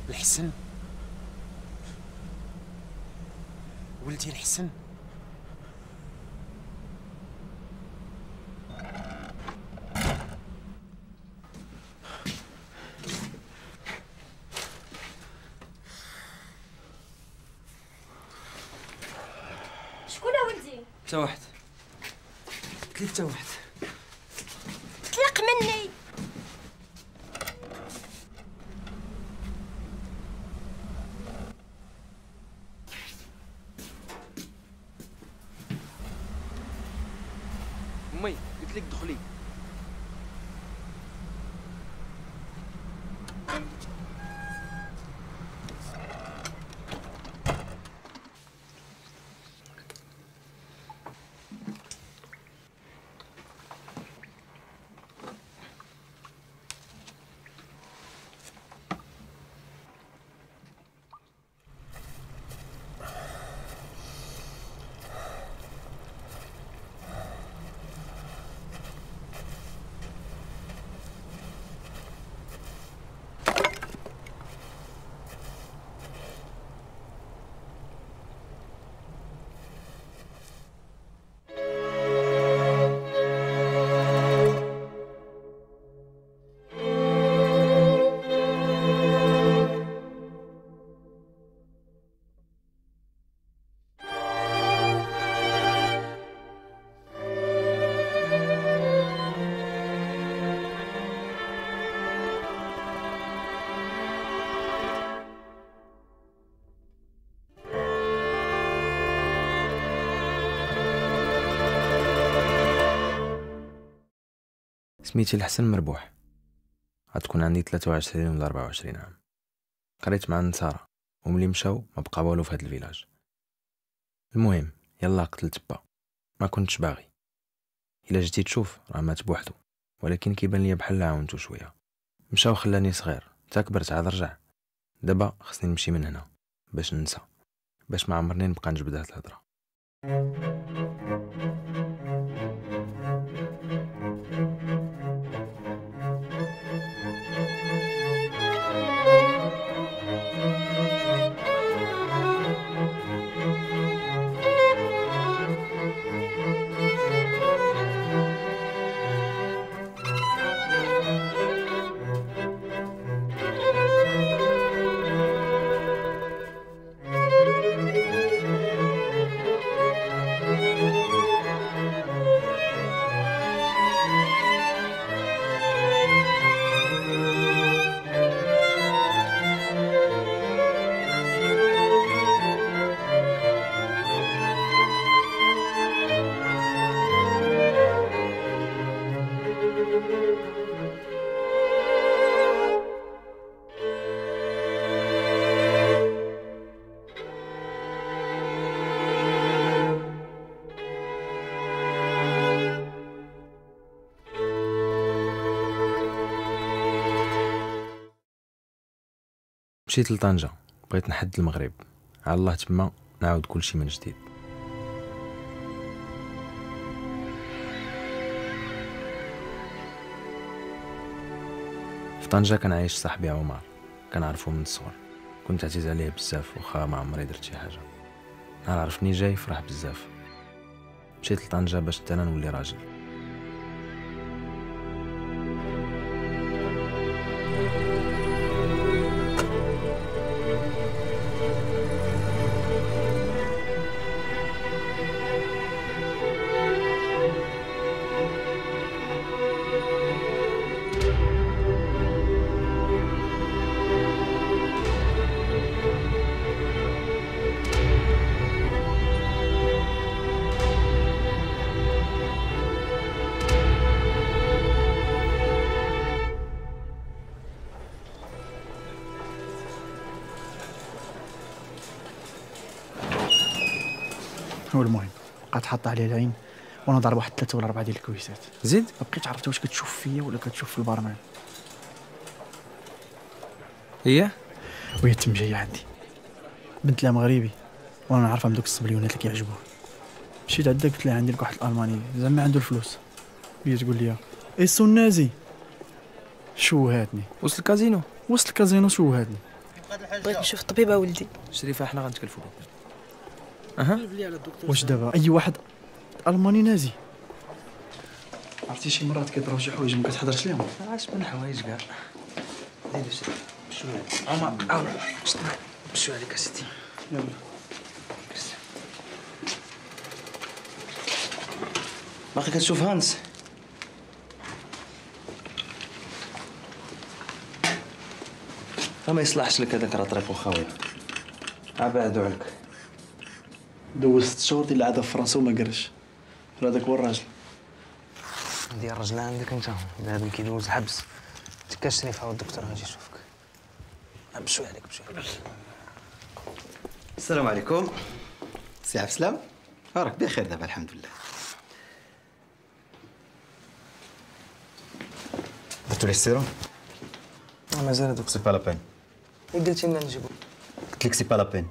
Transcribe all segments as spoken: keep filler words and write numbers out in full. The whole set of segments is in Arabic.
الحسن ولدي الحسن. شكون ولدي؟ حتى واحد. قلت لك حتى واحد. طلق مني. امي قلت لك دخلي. سميتي الحسن مربوح، غتكون عندي ثلاثة وعشرين ولا أربعة وعشرين عام. قريت مع النصارى وملي مشاو ما بقى والو في هاد الفيلاج. المهم يلا قتلت با، ما كنتش باغي. الا جيتي تشوف راه مات بوحدو، ولكن كيبان ليا بحال عاونتو شويه. مشاو خلاني صغير، تا كبرت عاد رجع. دابا خصني نمشي من هنا باش ننسى، باش ما عمرني نبقى نجبد هاد الهضره. مشيت لطنجة، بغيت نحد المغرب، على الله تما نعاود كلشي من جديد. في طنجة كان عايش صاحبي عمر، كنعرفو من الصغر، كنت عزيز عليه بزاف وخا ما عمري درت شي حاجه. نهار عرفني جاي فرح بزاف. مشيت لطنجة باش حتى انا نولي راجل. هو المهم بقات حاطه عليه العين وانا ضارب واحد ثلاثه ولا اربعه ديال الكويسات. زيد ما بقيتش عرفت واش كتشوف فيا ولا كتشوف في البرمان. هي وهي تم جايه عندي بنت لها مغربي وانا نعرفها من دوك الصبليونات اللي كيعجبوه. مشيت عندها قلت لها عندي لك واحد الالماني زعما عنده الفلوس. هي تقول لي ايسو النازي شوهاتني. وسط الكازينو وسط الكازينو شوهاتني. بغيت نشوف الطبيبه ولدي. شريفه حنا غنتكلفوا بك. اها واش دابا اي واحد الماني نازي؟ عرفتي شي مرات كيطراو شي حوايج ما كتحضرش ليهم. عاش من حوايج كاع. زيد شريف بشويه. عمر عاود بشويه عليك اسيدي. يلا باقي كتشوف هانس؟ ما يصلحش لك هذاك راه طريقو خاويه. عبعدو عليك. دوزت ست شهور ديال العاده في فرنسا وما قرش. هذاك هو الراجل. ديال الرجل عندك انت، هذا اللي كيدوز الحبس. تكا شريف هو الدكتور غادي يشوفك. بشويه عليك بشويه. السلام عليكم. سي عبد السلام. راك بخير دابا الحمد لله. درتو لي السيروم؟ مازال هذوك. سي با لا بين. قلتي لنا نجيبو. قلت لك سي با لا بين.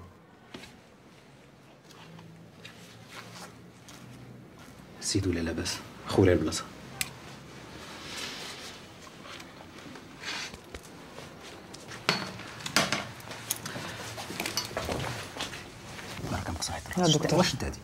سيد ولا لاباس؟ خويا البلاصه. بارك الله صحيح. يا دكتور. واش هادي؟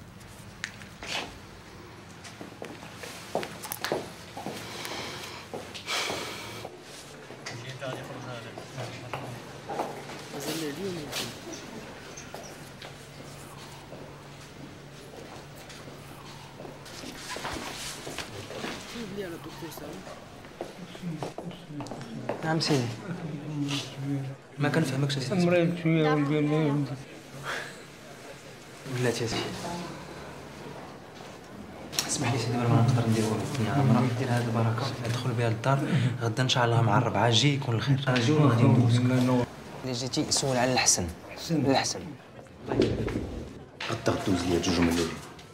نعم سيدي. ما كنفهمكش سيدي. مريض شويه ولدي. ولات يا سيدي. اسمح لي سيدي، ما نقدر ندير والو. انا راه ندير هذه البركه ندخل بها للدار. غدا ان شاء الله مع الربعه جي يكون الخير. انا جي وغادي ندوزك. اللي جيتي سول على الحسن. الحسن. غدا دوز ليا جوج مليون.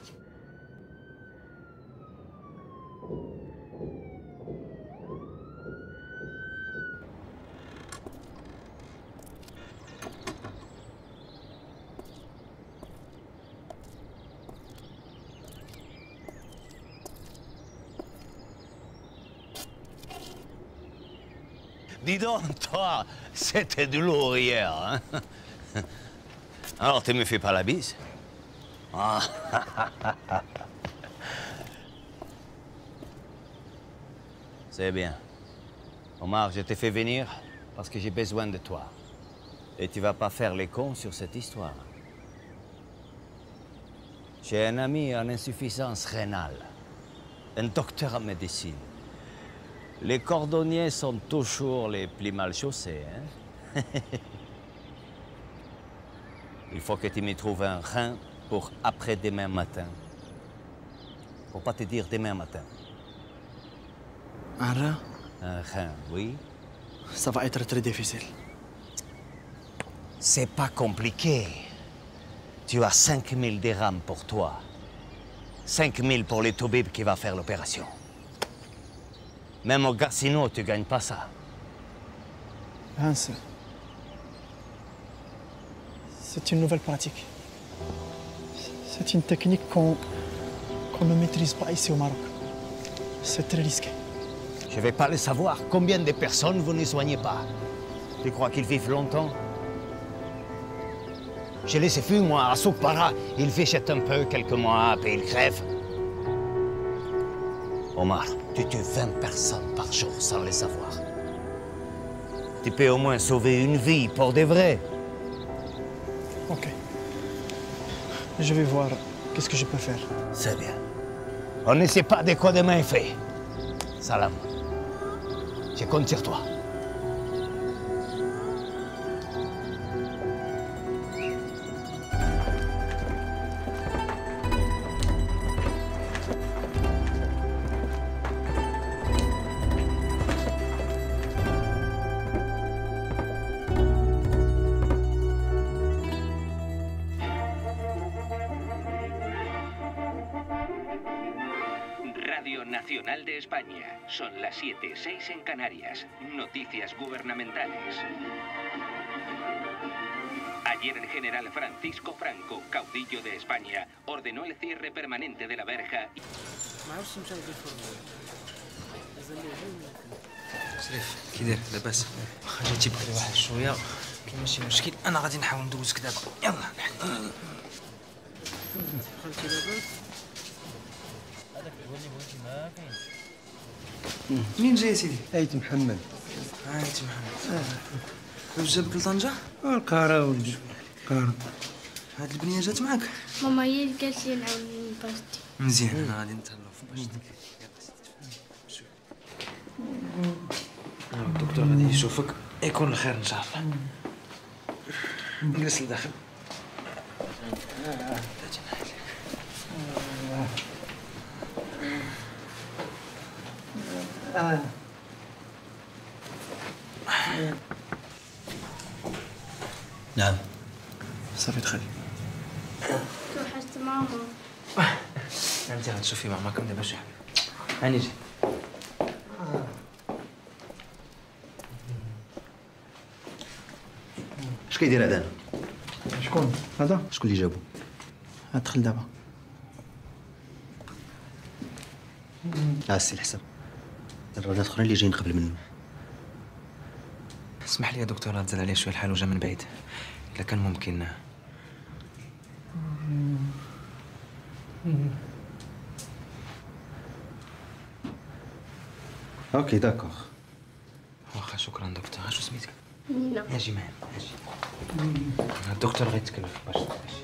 Dis donc, toi, c'était de lourd hier, hein? Alors, tu me fais pas la bise? Ah. C'est bien. Omar, je t'ai fait venir parce que j'ai besoin de toi. Et tu vas pas faire les cons sur cette histoire. J'ai un ami en insuffisance rénale, un docteur en médecine. Les cordonniers sont toujours les plus mal chaussés, hein? Il faut que tu me trouves un rein pour après-demain matin. Pour pas te dire demain matin. Un rein? Un rein, oui. Ça va être très difficile. C'est pas compliqué. Tu as cinq mille dirhams pour toi. cinq mille pour le toubib qui va faire l'opération. Même au casino, tu gagnes pas ça. Hans, c'est une nouvelle pratique. C'est une technique qu'on qu'on ne maîtrise pas ici au Maroc. C'est très risqué. Je vais pas le savoir. Combien de personnes vous ne soignez pas? Tu crois qu'ils vivent longtemps? Je les ai vus, moi, à Soukpara. Ils végètent un peu quelques mois, puis ils crèvent. Omar, tu tues vingt personnes par jour sans le savoir. Tu peux au moins sauver une vie pour de vrai. Ok. Je vais voir qu'est-ce que je peux faire. C'est bien. On ne sait pas de quoi demain est fait. Salam. Je compte sur toi. Radio Nacional de España. Son las siete, seis en Canarias. Noticias gubernamentales. Ayer el general Francisco Franco, caudillo de España, ordenó el cierre permanente de la verja. شريف كي داير لاباس؟ واخا جيتي بكري واحد شويه كاين ماشي مشكل، انا غادي نحاول ندوزك دابا. يلا نحل. دخلتي دابا منين جاي سيدي؟ ايت محمد. عايت محمد. واش جابك لطنجة؟ القارة ولدي القارة. هاد البنية جات معاك؟ ماما هي اللي قالت لي نعاون باستي. مزيان، انا غادي نتهلاو في باجتك. الدكتور غادي يشوفك، يكون الخير ان شاء الله. جلس لداخل. نعم. صافي دخل. توحشت ماما. انت غتشوفي ماماكم دابا شي حاجه. هاني جي. اش كيدير هذا؟ شكون هذا؟ شكون اللي جابو؟ دخل دابا. اه السي الحسن. الرادات اخرين اللي جايين قبل منه. اسمح لي يا دكتور، غتزال عليه شويه الحال وجا من بعيد. الا كان ممكن. اوكي داكوغ. واخا شكرا دكتور. اشو سميتك؟ نينا. اجي معايا اجي. الدكتور غيتكلف باش تمشي.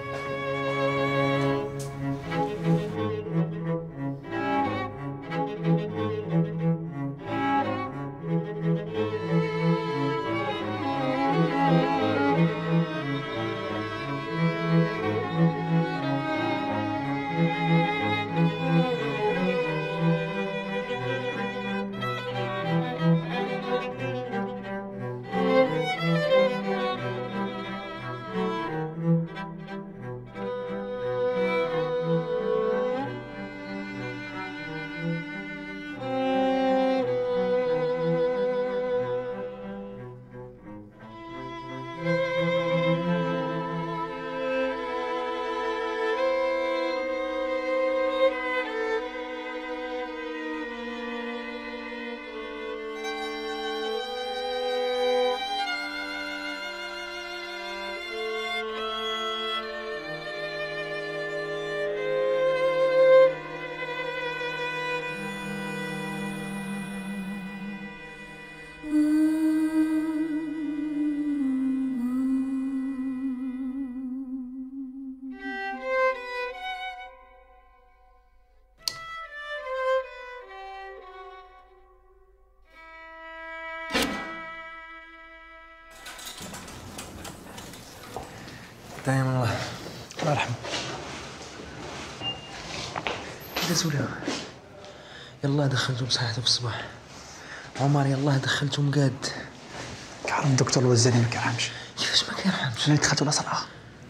دايما الله الله يرحمه. دازو ليها. يلاه دخلتو بصحيحتو في الصباح. عمر يلاه دخلتو مقاد. كعرف الدكتور الوزاني ما كيرحمش. كيفاش ما كيرحمش؟ انا دخلت ولا صرعه.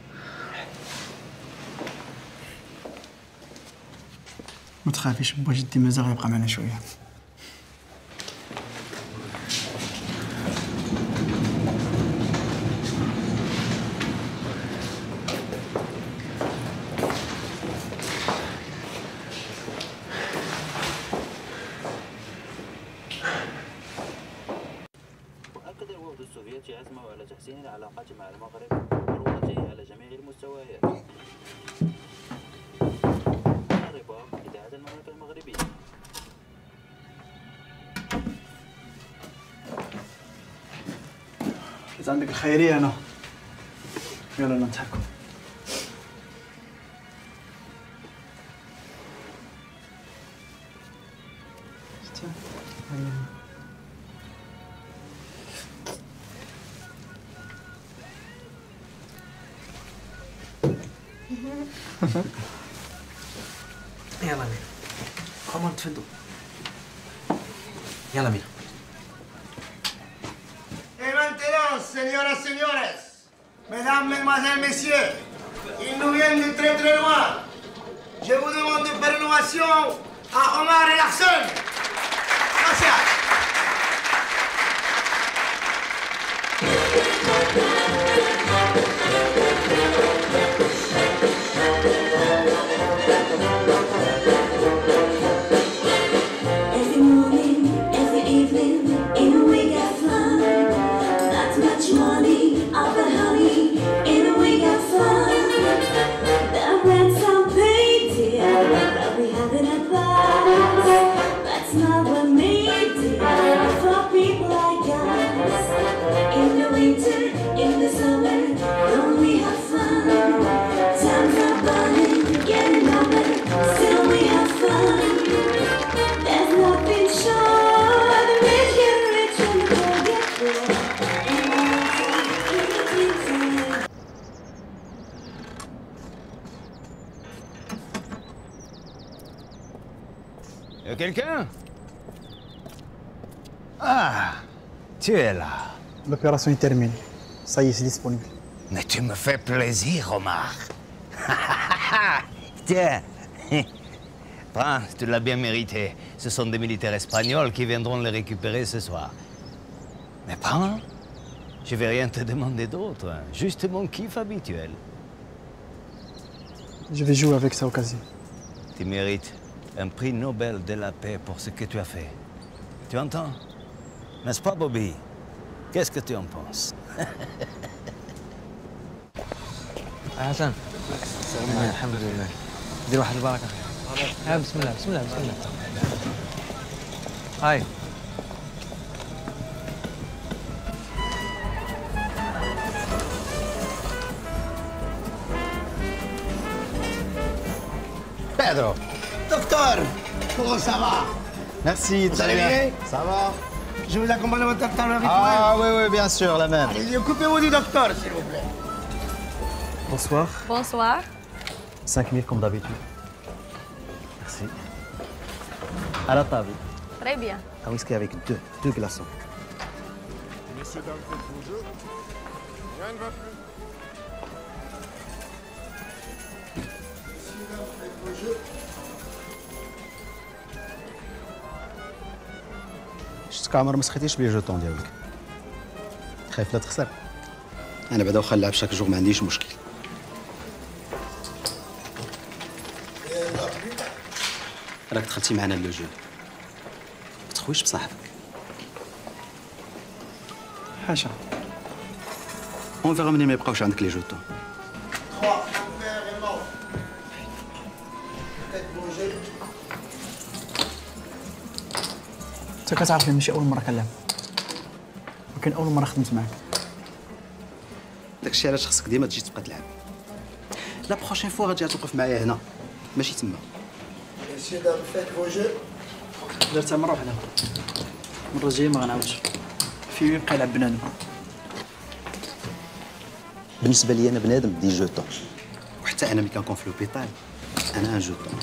ما تخافيش با جدي مازال غيبقى معنا شويه. أكد الوفد السوفيتي عزمه على تحسين العلاقات مع المغرب والوضعه على جميع المستويات. الرباط إذاعة المملكة المغربية. إذا عندك الخيرية أنا. يلا نضحكوا. يلا مينا. عمر تفضل. يلا مينا. Et maintenant, señoras, señores, mesdames, mesdemoiselles, messieurs, ils nous viennent de très très loin. Je vous demande de faire une ovation à Omar et Larsen. Gracias. Every morning, every evening, in a way get fun. Not much money. made for people like us. In the winter, in the summer, don't we have fun? Times are burning, getting older, still we have fun. There's nothing sure, the rich get rich and the poor get poor. Y'a quelqu'un? Ah, tu es là. L'opération est terminée. Ça y est, c'est disponible. Mais tu me fais plaisir, Omar. Tiens. Prends, tu l'as bien mérité. Ce sont des militaires espagnols qui viendront le récupérer ce soir. Mais prends, je vais rien te demander d'autre. Juste mon kiff habituel. Je vais jouer avec ça occasion. Tu mérites un prix Nobel de la paix pour ce que tu as fait. Tu entends? N'est-ce pas, Bobby? Qu'est-ce que tu en penses? حسن الحمد لله دير واحد البركه ها بسم الله بسم الله بسم الله هاي Pedro. Docteur, comment ça va? Merci, Vous très allez bien. bien? Ça va? Je vous accompagne à votre docteur habituel. Ah oui, oui, bien sûr, la même. Allez, occupez-vous du docteur, s'il vous plaît. Bonsoir. Bonsoir. cinq mille comme d'habitude. Merci. À la table. Très bien. Un whisky avec deux, deux glaçons. Messieurs, dames, faites vos jeux. Rien ne va plus. Messieurs, dames, faites vos jeux. شفتك عمر ما سخيتيش بلي جوطون ديالك. خايف لا تخسر. انا بعدا واخا نلعب شاك جوغ ما عنديش مشكل. راك دخلتي معنا لو جو. ما تخويش بصاحبك. حاشا. اون فيغا مني ما يبقاوش عندك لي جوطون. انت كتعرفني ماشي اول مره كنلعب، ولكن اول مره خدمت معاك. داكشي علاش خصك ديما تجي تبقى تلعب. لا بروشين فوا غتجي توقف معايا هنا ماشي تما. Messieurs, dames, faites vos jeux. درتها مره وحده، المره الجايه ما غنعاودش. في يبقى يلعب بنادم. بالنسبه لي انا بنادم دي جوطون، وحتى انا ملي كنكون في لوبيطال انا ان جوطون.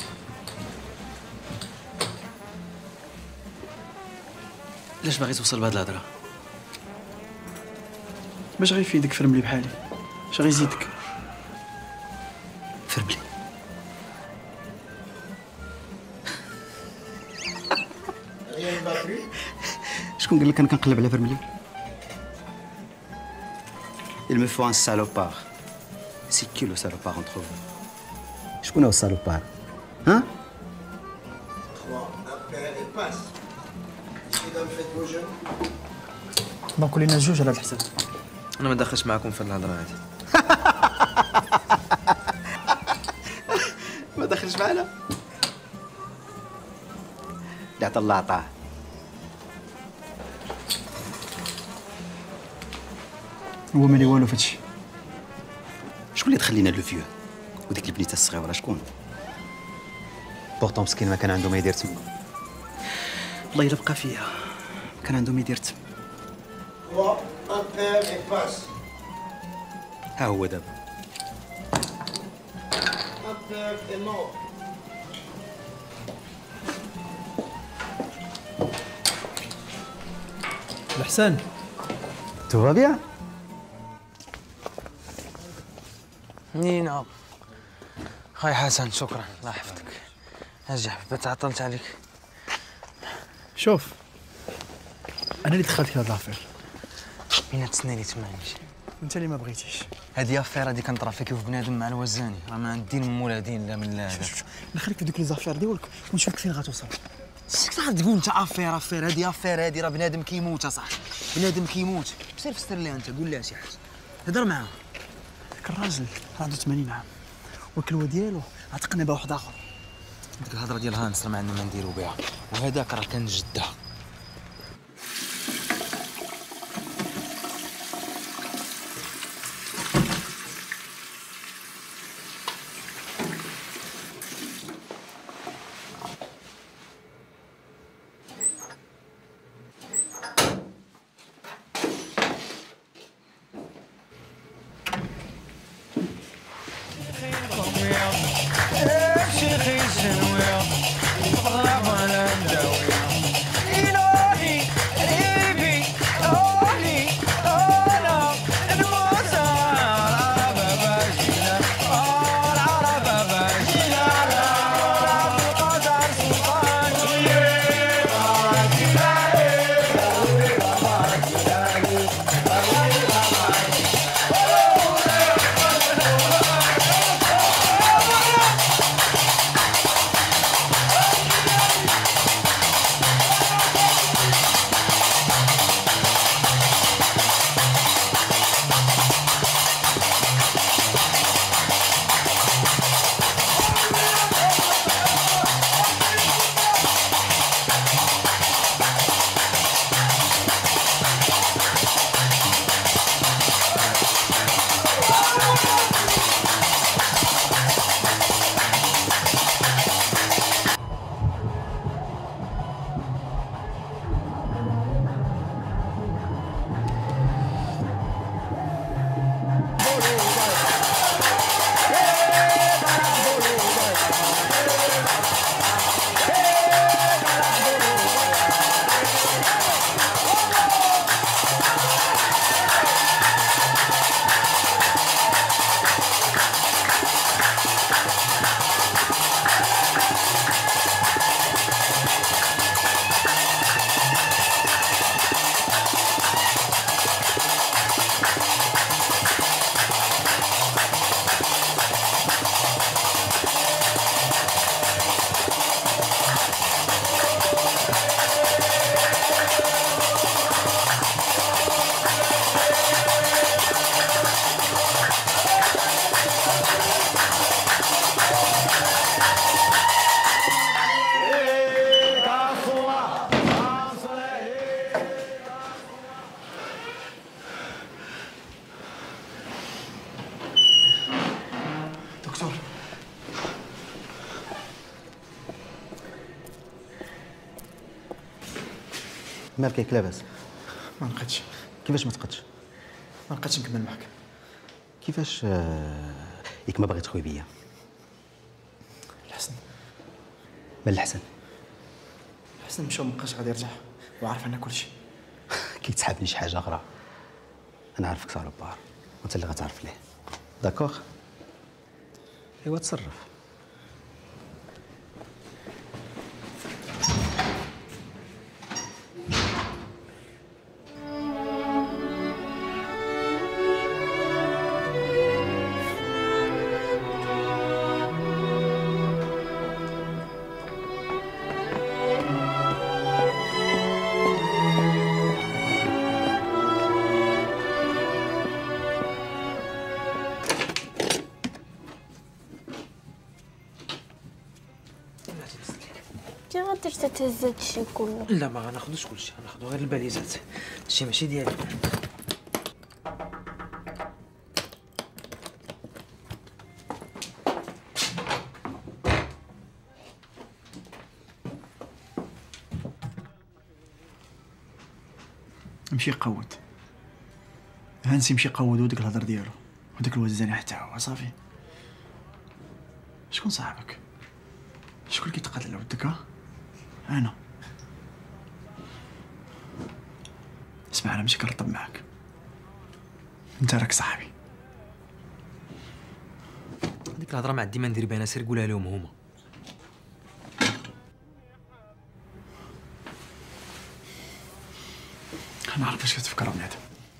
علاش باغي توصل بهاد الهضره؟ باش غيفيدك فرملي بحالي، اش غيزيدك؟ فرملي. شكون قال لك انا كنقلب على فرملي؟ Il me faut un salopard. C'est qui le salopard entre vous? شكون هو السالوبار؟ ها؟ trois, impair et passe. Messieurs, dames, faites vos jeux. دونك ولينا جوج على هاد الحساب. انا ما داخلش معكم في الهضره هذه. ما دخلش معنا؟ اللي عطا الله عطاه. هو مالي والو فهادشي. شكون اللي دخل لينا لو فيو؟ وديك البنيته الصغيره شكون؟ بورتون مسكين ما كان عنده ما يدير تما. والله الا بقى فيا كان عنده ما يدير تما. trois, impair et passe. ها هو دابا. Impair et mort. الحسن. تو فا بيان؟ نينا خاي حسن شكرا الله يحفظك. اجي حبيبي تعطلت عليك. شوف انا اللي دخلت في هاد لافير. مين تسناني تما نجي؟ انت اللي ما بغيتيش. هادي افير هادي كنطرا فيك في بنادم مع الوزاني، راه ما عندي من مولا دين لا من لا. نخليك في دوك لي زافير ديالك ونشوفك فين غتوصل. صح تقول انت افير افير هادي افير هادي راه بنادم كيموت اصاحبي، بنادم كيموت. سير فسر ليها انت قول لها شي حاجه هضر معاه. داك الراجل راه عنده ثمانين عام والكلوه ديالو عتقنا بها واحد اخر. ديك الهضره ديال هانس راه ما عندنا ما نديرو بها، وهذاك راه كان جدها. مالك ياك لاباس؟ ما نقدش. كيفاش ما تقدش؟ ما نقدش نكمل معاك. كيفاش آه، ياك ما باغي تخوي بيا؟ الحسن من الحسن؟ الحسن مشى ومابقاش غادي يرجع وعارف عنا كلشي. كيتسحبني شي حاجه اخرى. انا عارفك صالوبار وانت اللي غتعرف ليه. داكوغ؟ ايوا تصرف. انت غادي تهز هادشي كله. لا ما غناخدوش كلشي، غناخدو غير الباليزات. هادشي ماشي ديالي. مشي قود هانسي، مشي قودو ديك الهضر ديالو وداك الوزاني حتى هو صافي. شكون صاحبك؟ شكون اللي كيتقاتل على ودك؟ ها انا. اسمع انا ماشي كنرطب معاك، انت راك صاحبي. ديك الهضره ما عندي ما ندير بها، انا سير قولها لهم هما. انا عارف اش كتفكر بنادم.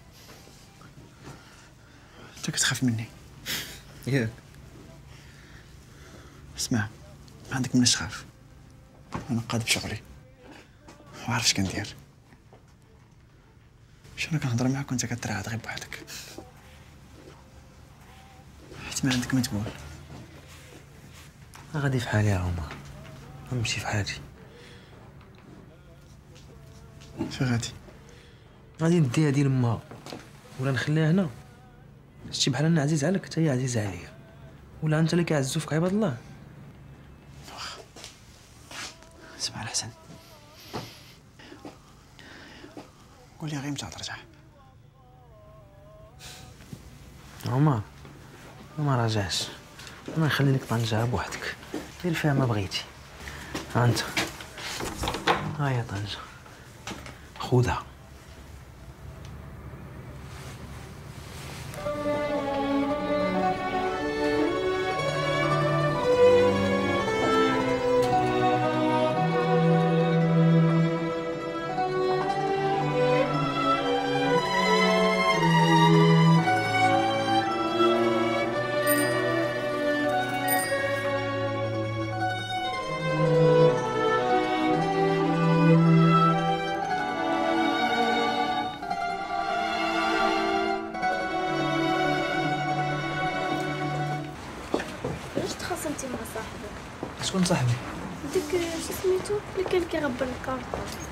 انت كتخاف مني ياك؟ اسمع، ما عندك مناش تخاف. انا قاد بشغلي وعارف اش كندير. مش انا كنهضر معاك وانت كتراعد غير بوحدك، حيت ما عندك ما تقول. غادي في حالي يا عمر. نمشي في حالي. فين غادي؟ غادي نديها ديال امها ولا نخليها هنا. شتي بحال انا عزيز عليك حتى هي عزيزه عليا، ولا انت اللي كيعزو فيك عباد الله. اسمع الحسن، قول لي غير متى ترجع؟ عمر ما راجعش، انا نخلي لك طنجة بوحدك دير فيها ما بغيتي. ها انت، ها هي طنجة، خذها. تخاصمتي مع صاحبك؟ شكون صاحبي؟ ديك شو سميتو اللي كان كيغبر الكارطة.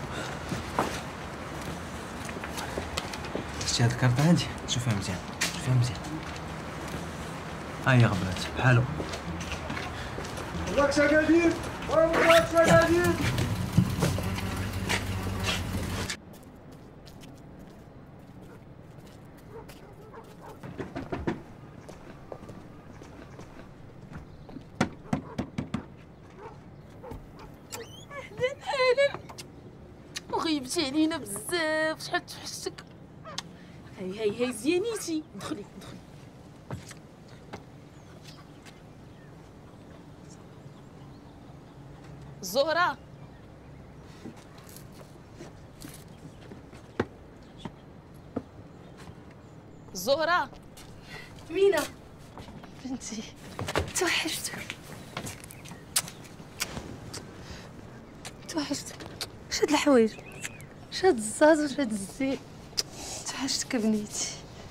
شتي هاد الكارطة هادي؟ شوفيها مزيان، شوفيها مزيان. ها هي غبرات بحالو. راك شقادير راك شقادير. وغيبتي علينا بزاف، شحال توحشتك. هاي هاي هاي زيانيتي، دخلي دخلي. زهرة زهرة مينا بنتي توحشتك توحشتك. شاد الحوايج، شاد الزاز وشاد الزين. توحشتك بنيتي.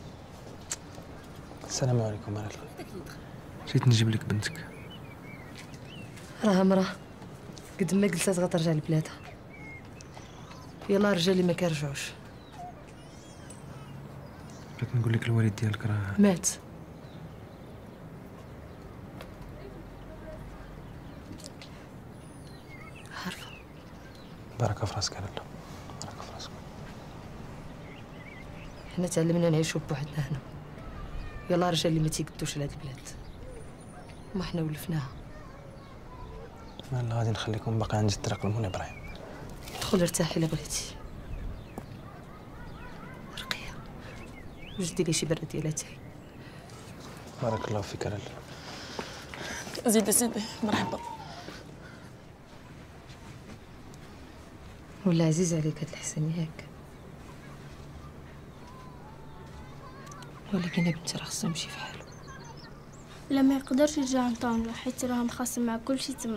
السلام عليكم ورحمة الله. جيت نجيب لك بنتك. راها مراه قد ما قلت غترجع لبلادها. يلا رجال اللي ما كيرجعوش. بغيت نقول لك الوالد ديالك راه مات. عارفه. بركه في راسك لاله، بركه في راسك. حنا تعلمنا نعيشو بوحدنا هنا. يلا رجال اللي ما تيقدوش لهاد البلاد، ما حنا ولفناها. لا غادي نخليكم باقي عند الطريق لمون ابراهيم. دخل ارتاحي الا بغيتي. رقيه واش ديري شي برا ديال اتاي. بارك الله فيك لاله. زيد سيدي مرحبا. ولا عزيز عليك هاد الحسن ياك؟ ولكن بنتي راه خصو يمشي في حالو. لا ما يقدرش يرجع لطنجة حيت راه مخاصم مع كلشي تما.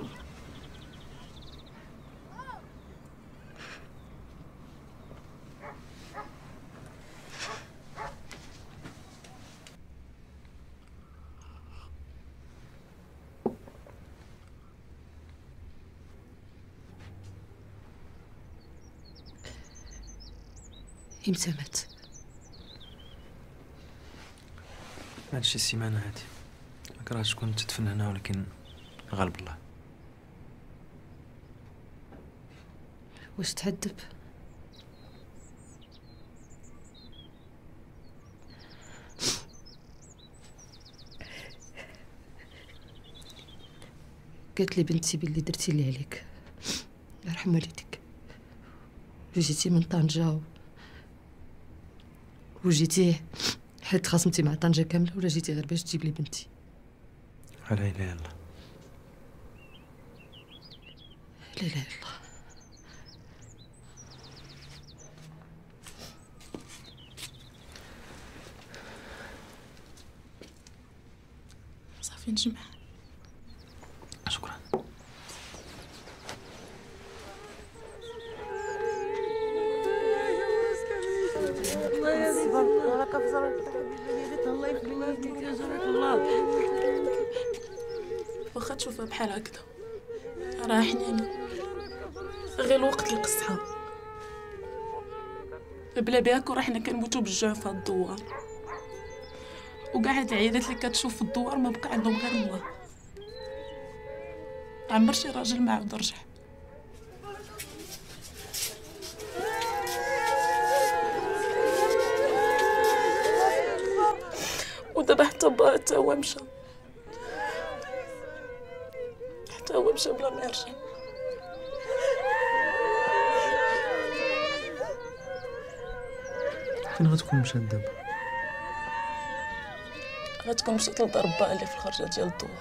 امتى مات؟ مات شي سيمانه هادي. ما كرهتش تكون تدفن هنا ولكن غالب الله. واش تهدب؟ قالت لي بنتي باللي درتي اللي عليك، يرحم والديك. جيتي من طنجة وجيتي حيت خاصمتي مع طنجة كاملة، ولا جيتي غير باش تجيب لي بنتي؟ لا اله الا الله. لا اله الا الله. صافي نجمع. شكرا. واخا تشوفها بحال هكذا راه حنينه غير الوقت اللي قصها بلا بياك وراه حنا كنموتو بالجوع في هاد الدوار وكاع هاد العيالات اللي كتشوف في الدوار ما بقى عندهم غير الله عمر شي راجل ما عاود رجع ودابا حتى با حتى هو مشى حتى هو مشى بلا ما يرجع فين غتكون مشات دابا؟ غتكون مشات لدار باها اللي في الخرجه ديال الدوار.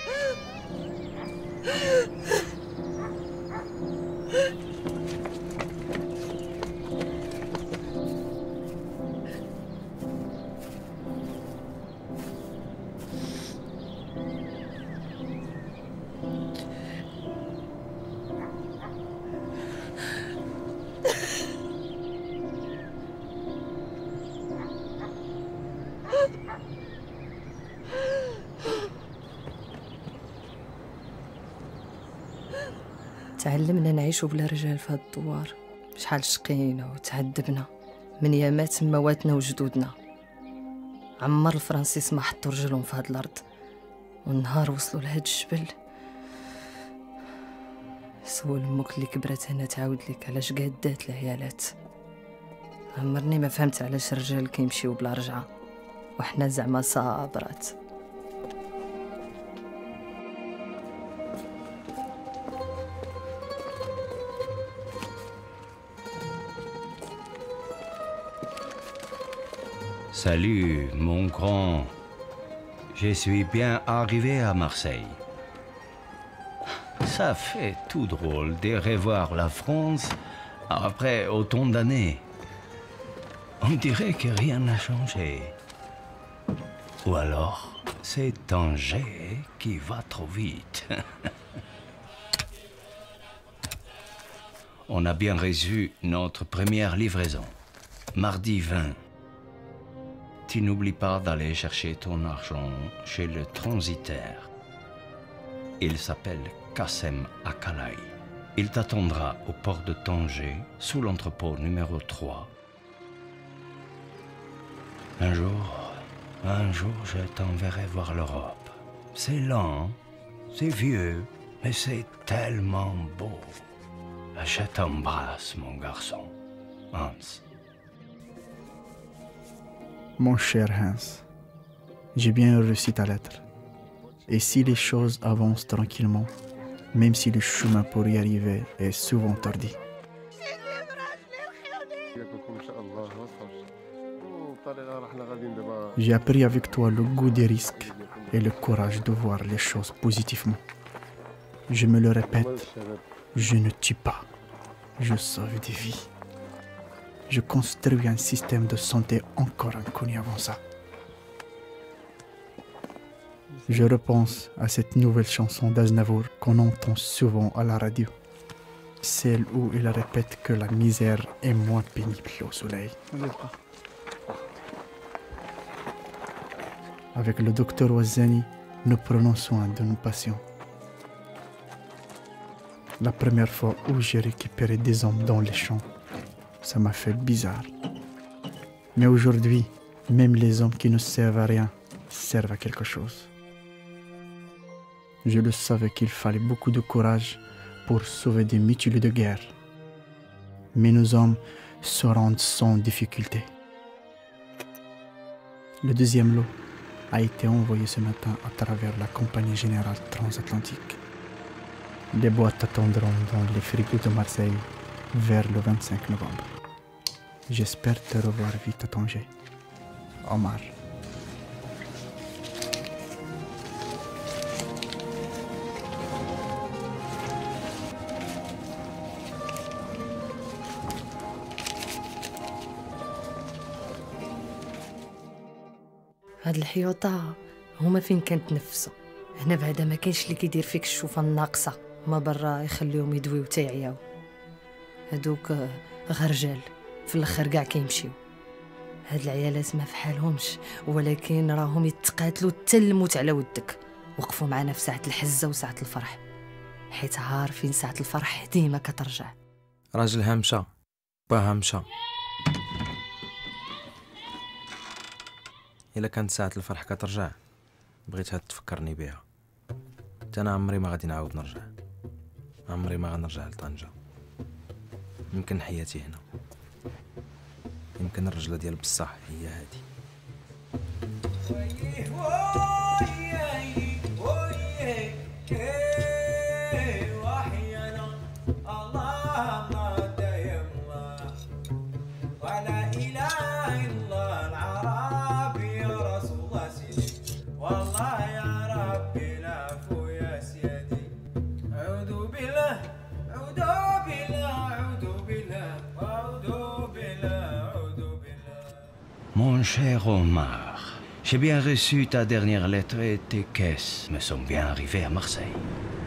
تعلمنا نعيشو بلا رجال في هاد الدوار، شحال شقينا وتعذبنا من يامات مواتنا وجدودنا. عمر الفرنسيس ما حطوا رجلهم في هاد الارض، والنهار وصلوا لهاد الجبل سول امك اللي كبرت هنا تعاود لك علاش قادات العيالات. عمرني ما فهمت علاش الرجال كيمشيو بلا رجعه وحنا زعما صابرات. Salut, mon grand. Je suis bien arrivé à Marseille. Ça fait tout drôle de revoir la France après autant d'années. On dirait que rien n'a changé. Ou alors, c'est Tanger qui va trop vite. On a bien reçu notre première livraison, mardi vingt. Tu n'oublies pas d'aller chercher ton argent chez le transitaire. Il s'appelle Kassem Akalai. Il t'attendra au port de Tanger, sous l'entrepôt numéro trois. Un jour, un jour, je t'enverrai voir l'Europe. C'est lent, c'est vieux, mais c'est tellement beau. Je t'embrasse, mon garçon. Hans. Mon cher Hans, j'ai bien reçu ta lettre. Et si les choses avancent tranquillement, même si le chemin pour y arriver est souvent tordu. J'ai appris avec toi le goût des risques et le courage de voir les choses positivement. Je me le répète, je ne tue pas, je sauve des vies. Je construis un système de santé encore inconnu avant ça. Je repense à cette nouvelle chanson d'Aznavour qu'on entend souvent à la radio. Celle où il répète que la misère est moins pénible au soleil. Avec le docteur Ouazani, nous prenons soin de nos patients. La première fois où j'ai récupéré des hommes dans les champs, ça m'a fait bizarre. Mais aujourd'hui, même les hommes qui ne servent à rien servent à quelque chose. Je le savais qu'il fallait beaucoup de courage pour sauver des mutilés de guerre. Mais nos hommes se rendent sans difficulté. Le deuxième lot a été envoyé ce matin à travers la compagnie générale transatlantique. Les boîtes attendront dans les frigos de Marseille vers le vingt-cinq novembre. J'espère te revoir vite à Tanger. Omar. هاد الحيوطة هما فين كنتنفسوا. هنا بعدا ما كاينش اللي كيدير فيك الشوفه الناقصه، ما برا يخليهم يدويو تيعياو. هادوك غير رجال في الاخر كاع كيمشيو. هاد العيالات ما فحالهمش، ولكن راهم يتقاتلوا حتى الموت على ودك. وقفوا معنا في ساعه الحزه وساعه الفرح، حيت عارفين ساعة الفرح ديما كترجع. راجلها مشى، باها مشى. الا كانت ساعة الفرح كترجع بغيتها تفكرني بها. حتى انا عمري ما غادي نعاود نرجع، عمري ما غنرجع لطنجة. يمكن حياتي هنا، يمكن الرجلة ديال بصح هي هادي. Mon cher Omar, j'ai bien reçu ta dernière lettre et tes caisses me sont bien arrivées à Marseille.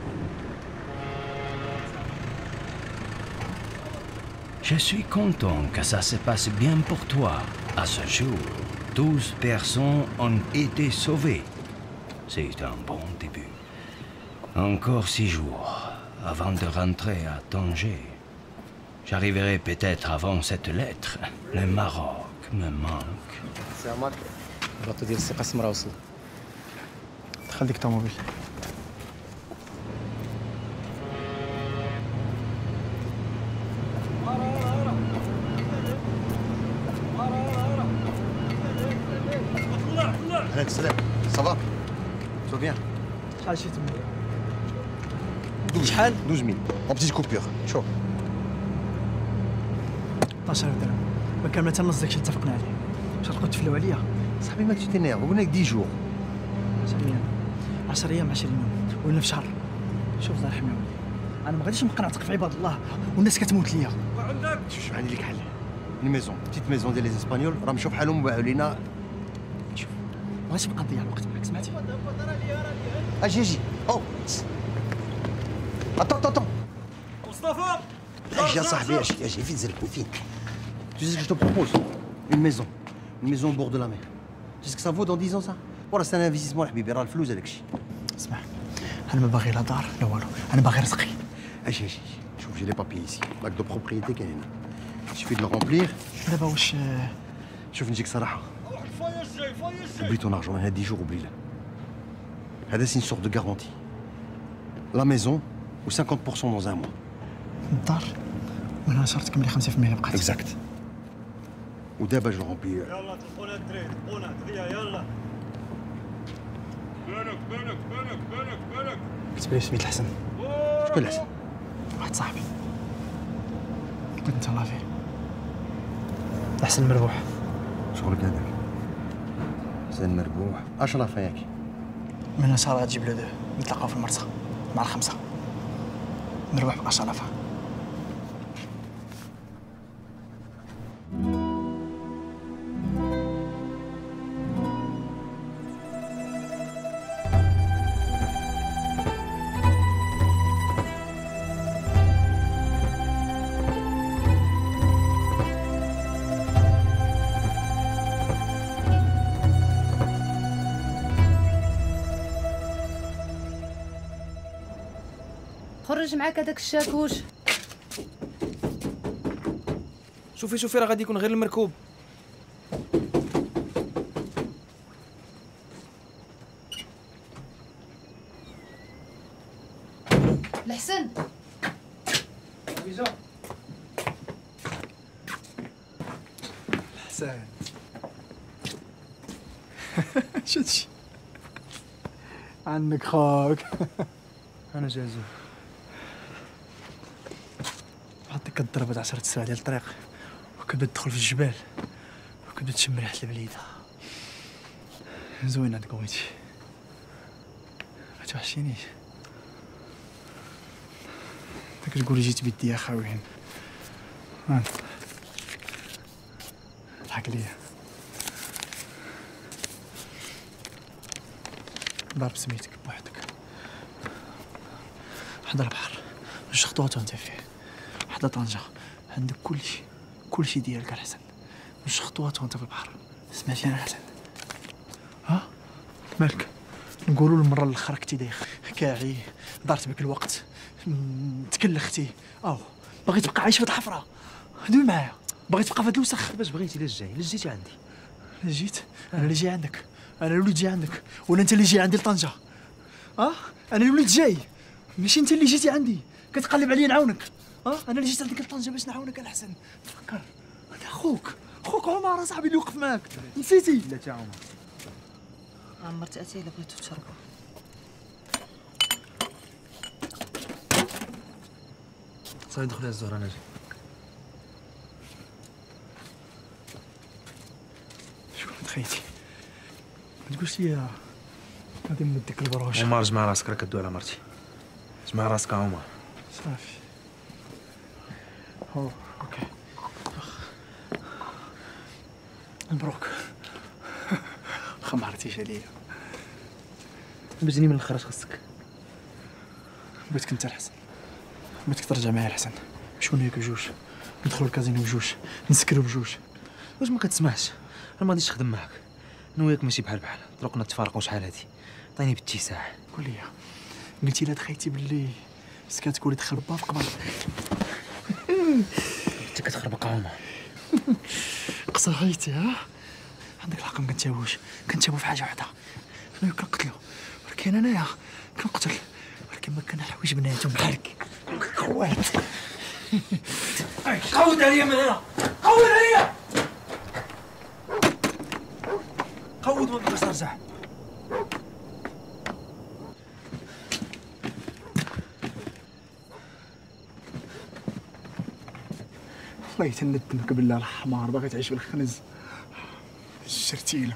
Je suis content que ça se passe bien pour toi. À ce jour, douze personnes ont été sauvées. C'est un bon début. Encore six jours avant de rentrer à Tanger. J'arriverai peut-être avant cette lettre. Le Maroc me manque. سي عمر الباطو ديال السي قاسم راه وصل. دخل ديك الطوموبيل. عليك السلام. صافا تو بيان. شحال شي تما؟ شحال؟ اثنا عشر اون بتيت كوبور. شوف اثناش درهم ما كامله حتى نص داكشي اللي اتفقنا عليه. واش غتبقاو تفلوا عليا؟ صاحبي ما تتنير قلنا لك عشرة جور. عشرة ايام عشرة ايام عشرين يوم ولا في شهر. شوف الله يرحم والدي، انا ما غاديش نبقى نعتق في عباد الله والناس كتموت ليا. وعندك شوف عندي لك حل. الميزون بتيت ميزون ديال لي اسبانيول راه مشاو بحالهم وباعوا لينا. شوف ما غاديش نبقى نضيع الوقت معاك سمعتي؟ اجي اجي او اتون اتون مصطفى اجي يا صاحبي اجي اجي فين زلبو فين. Tu sais ce que je te propose? Une maison. Une maison au bord de la mer. Tu sais ce que ça vaut dans dix ans ça? وراه c'est un investissement الحبيبي راه الفلوس هذاك الشيء. اسمع انا ما باغي لا دار لا والو، انا باغي رزقي. اجي اجي شوف جي لي بابي ايسي باك دو بروبريتي كاين هنا. suffit de le remplir. دابا واش شوف نجيك صراحه. oublie ton argent هنا dix jours oublie là. هذا c'est une sorte de garantie. La maison ou cinquante pour cent dans un mois. الدار وانا شرط لي خمسين بالمية بقات. Exact. ودابا جو رامبلي. يلا تلقونا الدراري تلقونا هديه يلا. بالك بالك بالك بالك بالك. كتب لي سميت الحسن. شكون الحسن؟ واحد صاحبي. كنت انت لافي. الحسن مربوح. شغلك هذاك. حسن مربوح. اشرف ياك. من نهار غتجيب لو دو نتلاقاو في المرسى مع الخمسه. نروح بقى شرفه. خرج معاك هذاك الشاكوش. شوفي شوفي راه غادي يكون غير المركوب. الحسن الحسن شتي عندك خوك. انا جازو عطيك كضربت عشرة سوايع ديال الطريق وكتبدا تدخل في الجبال وكتبدا تشم ريحة البليدة. زوين عندك خويتي ما توحشينيش. انت كتقولي جيت بيدي يا خاوين. ضحك ليا ضرب سميتك بوحدك حدا البحر جوج خطوات وانت فيه. حدا طنجة عندك كلشي كلشي ديالك الحسن. جوج خطوات وانت في البحر. سمعتي انا الحسن؟ ها مالك؟ نقولوا المره الاخرى كنتي دايخ كاعي دارت بك الوقت تكلختي او باغي تبقى عايش في الحفره دوي معايا باغي تبقى في هذا الوسخ باش بغيتي لاش جاي لاش جيتي عندي لا جيت انا اللي جاي عندك انا اللي وليت جاي عندك ولا انت اللي جاي عندي لطنجه اه انا اللي وليت جاي ماشي انت اللي جيتي عندي كتقلب عليا نعاونك اه انا اللي جيت عندك لطنجه باش نعاونك الاحسن تفكر انا خوك خوك عمر صاحبي اللي وقف معاك نسيتي لا تا عمر عمرت اتاي الا بغيتو تشربوا صافي دخلي الزهر انا جاي شكون تخيتي ما تقولش لي غادي نمدك البروش عمر جمع راسك راه كدوي على مرتي جمع راسك عمر صافي هو اوكي مبروك واخا ما عرفتيش عليا بجني من الاخر اش خصك بغيتك انت الحسن بغيتك ترجع معايا الحسن نمشيو نيك بجوج ندخلو الكازينو بجوج نسكرو بجوج واش ما كتسمعش انا ما غاديش نخدم معاك انا وياك ماشي بحال بحال طرقنا تفارقوا شحال هادي عطيني باتساع قول لي قلتي لها تخيتي باللي مسكات كولي تخربها في قبر انت كتخربق عمر قصايتي ها عندك الحق ما كنتاوش كنتاوي في حاجه وحده انا كنقتلو ولكن انايا كنقتل ولكن ما كنحويش بناتهم بحالك خوات قود عليا من هنا قود عليا قود ما بغيتش نرجع الله يتندمك بالله الحمار باغي تعيش بالخنز الشرتيله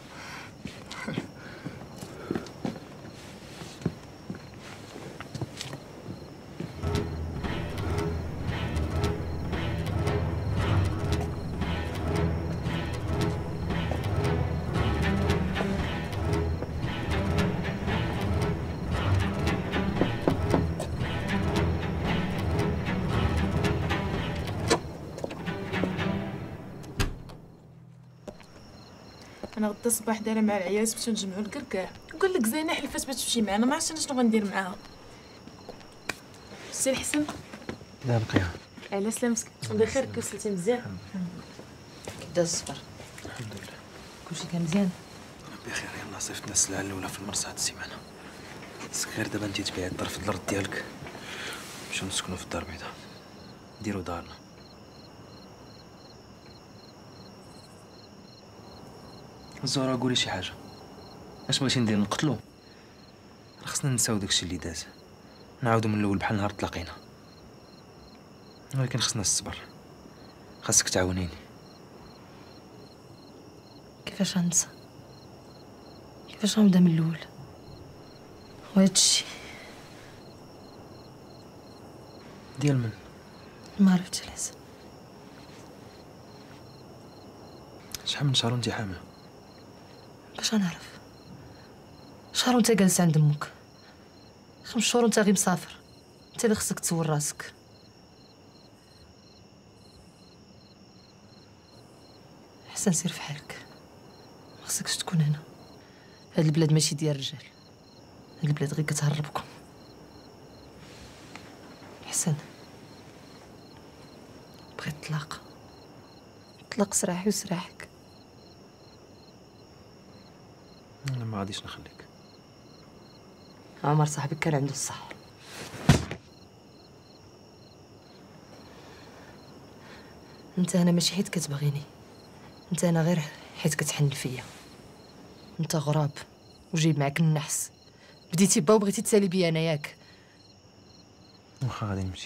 انا غدا الصباح دايره مع العيال باش نجمعوا الكركاع وقال لك زينه حلفات باش تمشي معنا ما عرفتش انا شنو غندير معاها سي الحسن لا بقيها على سلامتك بخير كوصلتي مزيان كدا الصفر الحمد لله كلشي كان مزيان بخير يلاه صيفطنا السلعه الاولى في المرسى هاد السيمانه غير دابا انت تبيعي الدار في الارض ديالك نمشيو نسكنوا في الدار البيضاء نديرو دارنا الزهرة قولي شي حاجة اش بغيتي ندير نقتلو راه خصنا نساو داكشي اللي داز نعاودو من الاول بحال نهار تلاقينا ولكن خصنا الصبر خاصك تعاونيني كيفاش غنسى كيفاش غنبدا من الاول وهادشي ديال من ما عرفتش الحسن شحال من شهر وانت حامل باش غنعرف شهر وانت جالس عند امك خمس شهور وانت غير مسافر انت اللي خصك تسول راسك حسن سير في حالك ما خصكش تكون هنا هاد البلاد ماشي ديال الرجال هاد البلاد غير كتهربكم حسن بغيت طلاق طلق سراحي وسراحك انا ما غاديش نخليك عمر صاحبك كان عنده الصح انت انا ماشي حيت كتبغيني انت انا غير حيت كتحن فيا انت غراب وجايب معاك النحس بديتي با وبغيتي تسالي بيا انا ياك واخا غادي نمشي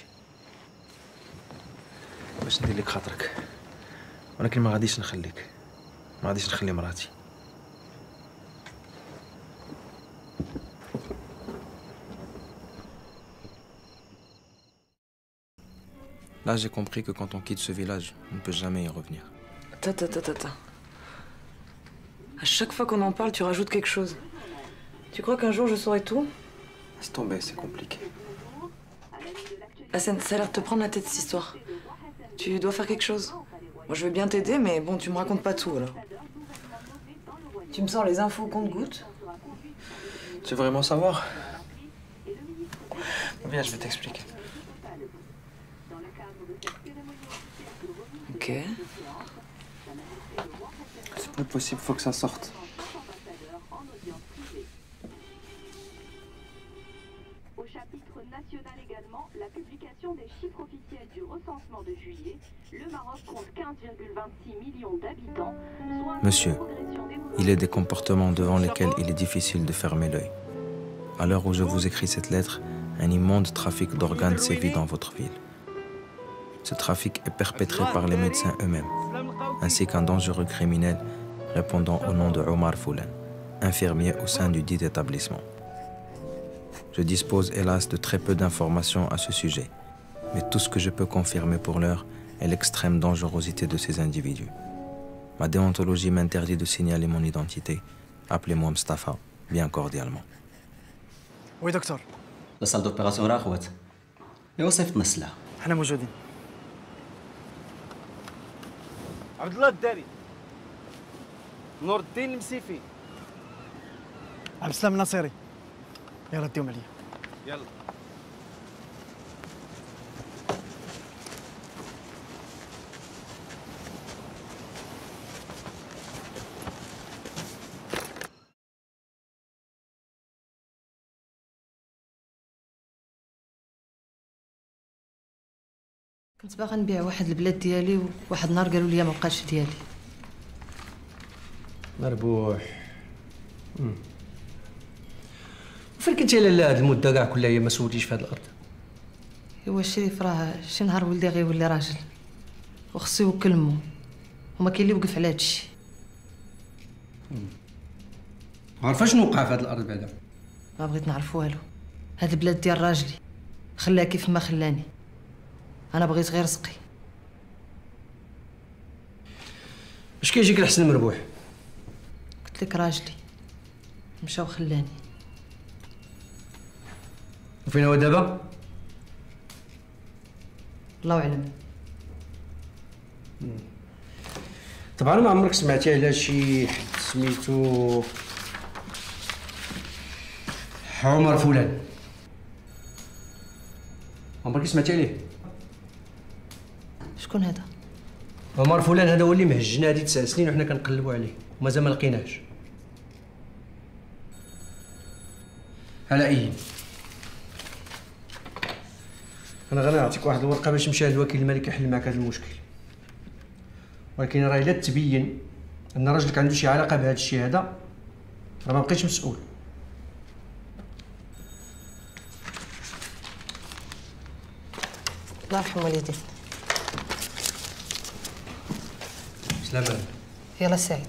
باش ندير لك خاطرك ولكن ما غاديش نخليك ما غاديش نخلي مراتي Là, j'ai compris que quand on quitte ce village, on ne peut jamais y revenir. Attends, attends, attends. À chaque fois qu'on en parle, tu rajoutes quelque chose. Tu crois qu'un jour je saurai tout? Laisse tomber, c'est compliqué. Hassan, ça a l'air de te prendre la tête cette histoire. Tu dois faire quelque chose. Moi, je veux bien t'aider, mais bon, tu me racontes pas tout alors. Tu me sors les infos compte-gouttes. Tu veux vraiment savoir? Viens, je vais t'expliquer. Ok. C'est plus possible, faut que ça sorte. Au chapitre national également, la publication des chiffres officiels du recensement de juillet. Le Maroc compte quinze virgule vingt-six millions d'habitants. Monsieur, il est des comportements devant lesquels il est difficile de fermer l'œil. À l'heure où je vous écris cette lettre, un immonde trafic d'organes sévit dans votre ville. Ce trafic est perpétré par les médecins eux-mêmes, ainsi qu'un dangereux criminel répondant au nom de Omar Foulan, infirmier au sein du dit établissement. Je dispose hélas de très peu d'informations à ce sujet, mais tout ce que je peux confirmer pour l'heure est l'extrême dangerosité de ces individus. Ma déontologie m'interdit de signaler mon identité. Appelez-moi Mustafa, bien cordialement. وي دكتور لا صال دوبيراسيون راه خوات ايوا صيفطنا السلاح حنا موجودين. عبد الله الداري، نور الدين المسيفي، عبد السلام الناصري. يلا ديهم عليا. يلا. كنت باغا نبيع واحد البلاد ديالي وواحد النهار قالوا لي ما بقاش ديالي. مربوح. فين كنتي لالا هاد المده كاع كلها هي ما سولتيش في هاد الارض؟ ايوا شريف راه شي نهار ولدي غيولي راجل وخصو يوكل امو وما كاين اللي يوقف على هادشي. ما عرفاش شنو وقع في هاد الارض بعدا. ما بغيت نعرف والو. هاد البلاد ديال راجلي خلاه كيف ما خلاني. انا بغيت غير رزقي. اش كيجيك الحسن مربوح؟ قلت لك راجلي مشى وخلاني. وفين هو دابا؟ الله اعلم. طبعا ما عمرك سمعتي على شي حد سميتو عمر فلان؟ عمرك سمعتي عليه؟ شكون هذا؟ عمر فلان هذا هو اللي مهجنا هادي تسع سنين وحنا كنقلبوا عليه ومازال ما لقيناهش. على اي انا غادي نعطيك واحد الورقه باش نمشي للوكيل الملكي يحل معك هذا المشكل، ولكن راه الا تبين ان راجلك عنده شي علاقه بهذا الشيء هذا راه ما بقيتش مسؤول. الله يرحم والديك. سلامة. يلا سعيد.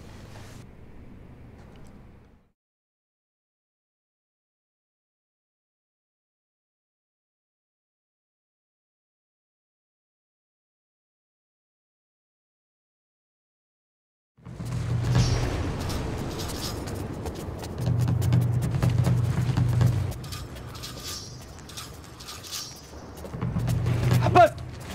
حبس.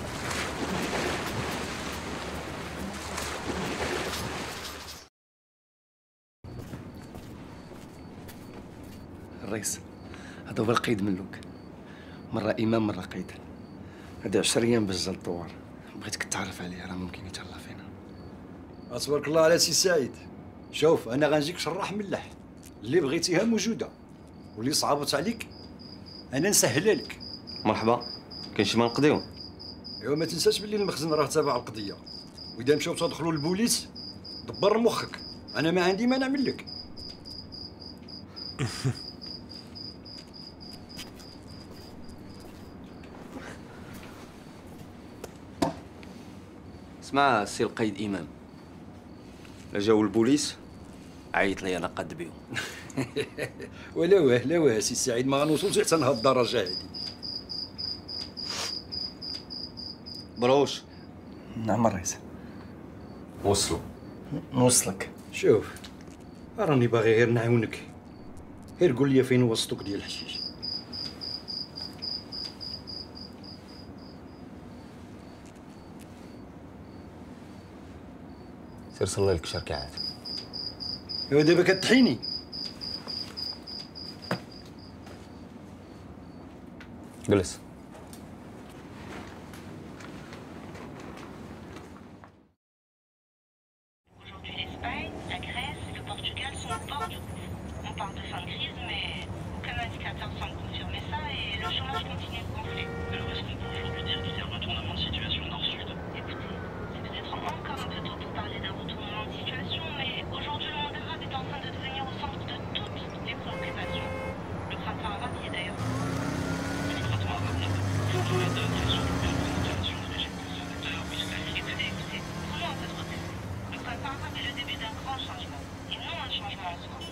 الرئيس هذا هو القيد ملوك، مرة إمام مرة قيد. هذا عشر أيام باش جا الدوار، بغيتك تعرف عليه راه ممكن يتهلا فينا. تبارك الله على سي سعيد. شوف أنا غنجيك شراح ملح، اللي بغيتيها موجودة واللي صعبت عليك أنا نسهلها لك. مرحبا، كاين شي ما نقضيو؟ ايوا ما تنساش باللي المخزن راه تابع القضية، وإذا مشاو تدخلوا للبوليس دبر مخك، أنا ما عندي ما نعمل لك. اسمع سي القيد إمام، لا جاو البوليس عيط لي أنا قد بيهم. ولا واه لا واه سي سعيد، ما غنوصلش حتى لهاد الدرجة هادي. بروش. نعم الرئيس. وصلوا. نوصلك. شوف راني باغي غير نعاونك، غير قول لي فين هو السطوك ديال الحشيش. سير صلي لك شركة عاد. ايوا دابا كتحيني. جلس. Aujourd'hui, l'Espagne, la Grèce et le Portugal sont au bord du gouffre. On parle de fin de crise, mais aucun indicateur semble confirmer ça et le chômage continue de gonfler. Alors, est-ce qu'on peut aujourd'hui dire qu'il y a un retournement de situation nord-sud? Écoutez, c'est peut-être encore un peu tôt pour parler d'un retournement de situation, mais aujourd'hui, le monde arabe est en train de devenir au centre de toutes les préoccupations. Le printemps arabe y est d'ailleurs. Le printemps arabe n'a pas changé la donne et surtout bien pour l'installation du régime conservateur islamique. Écoutez, écoutez, prenons un peu de recul. Le printemps arabe est le début d'un grand changement, et non un changement en soi.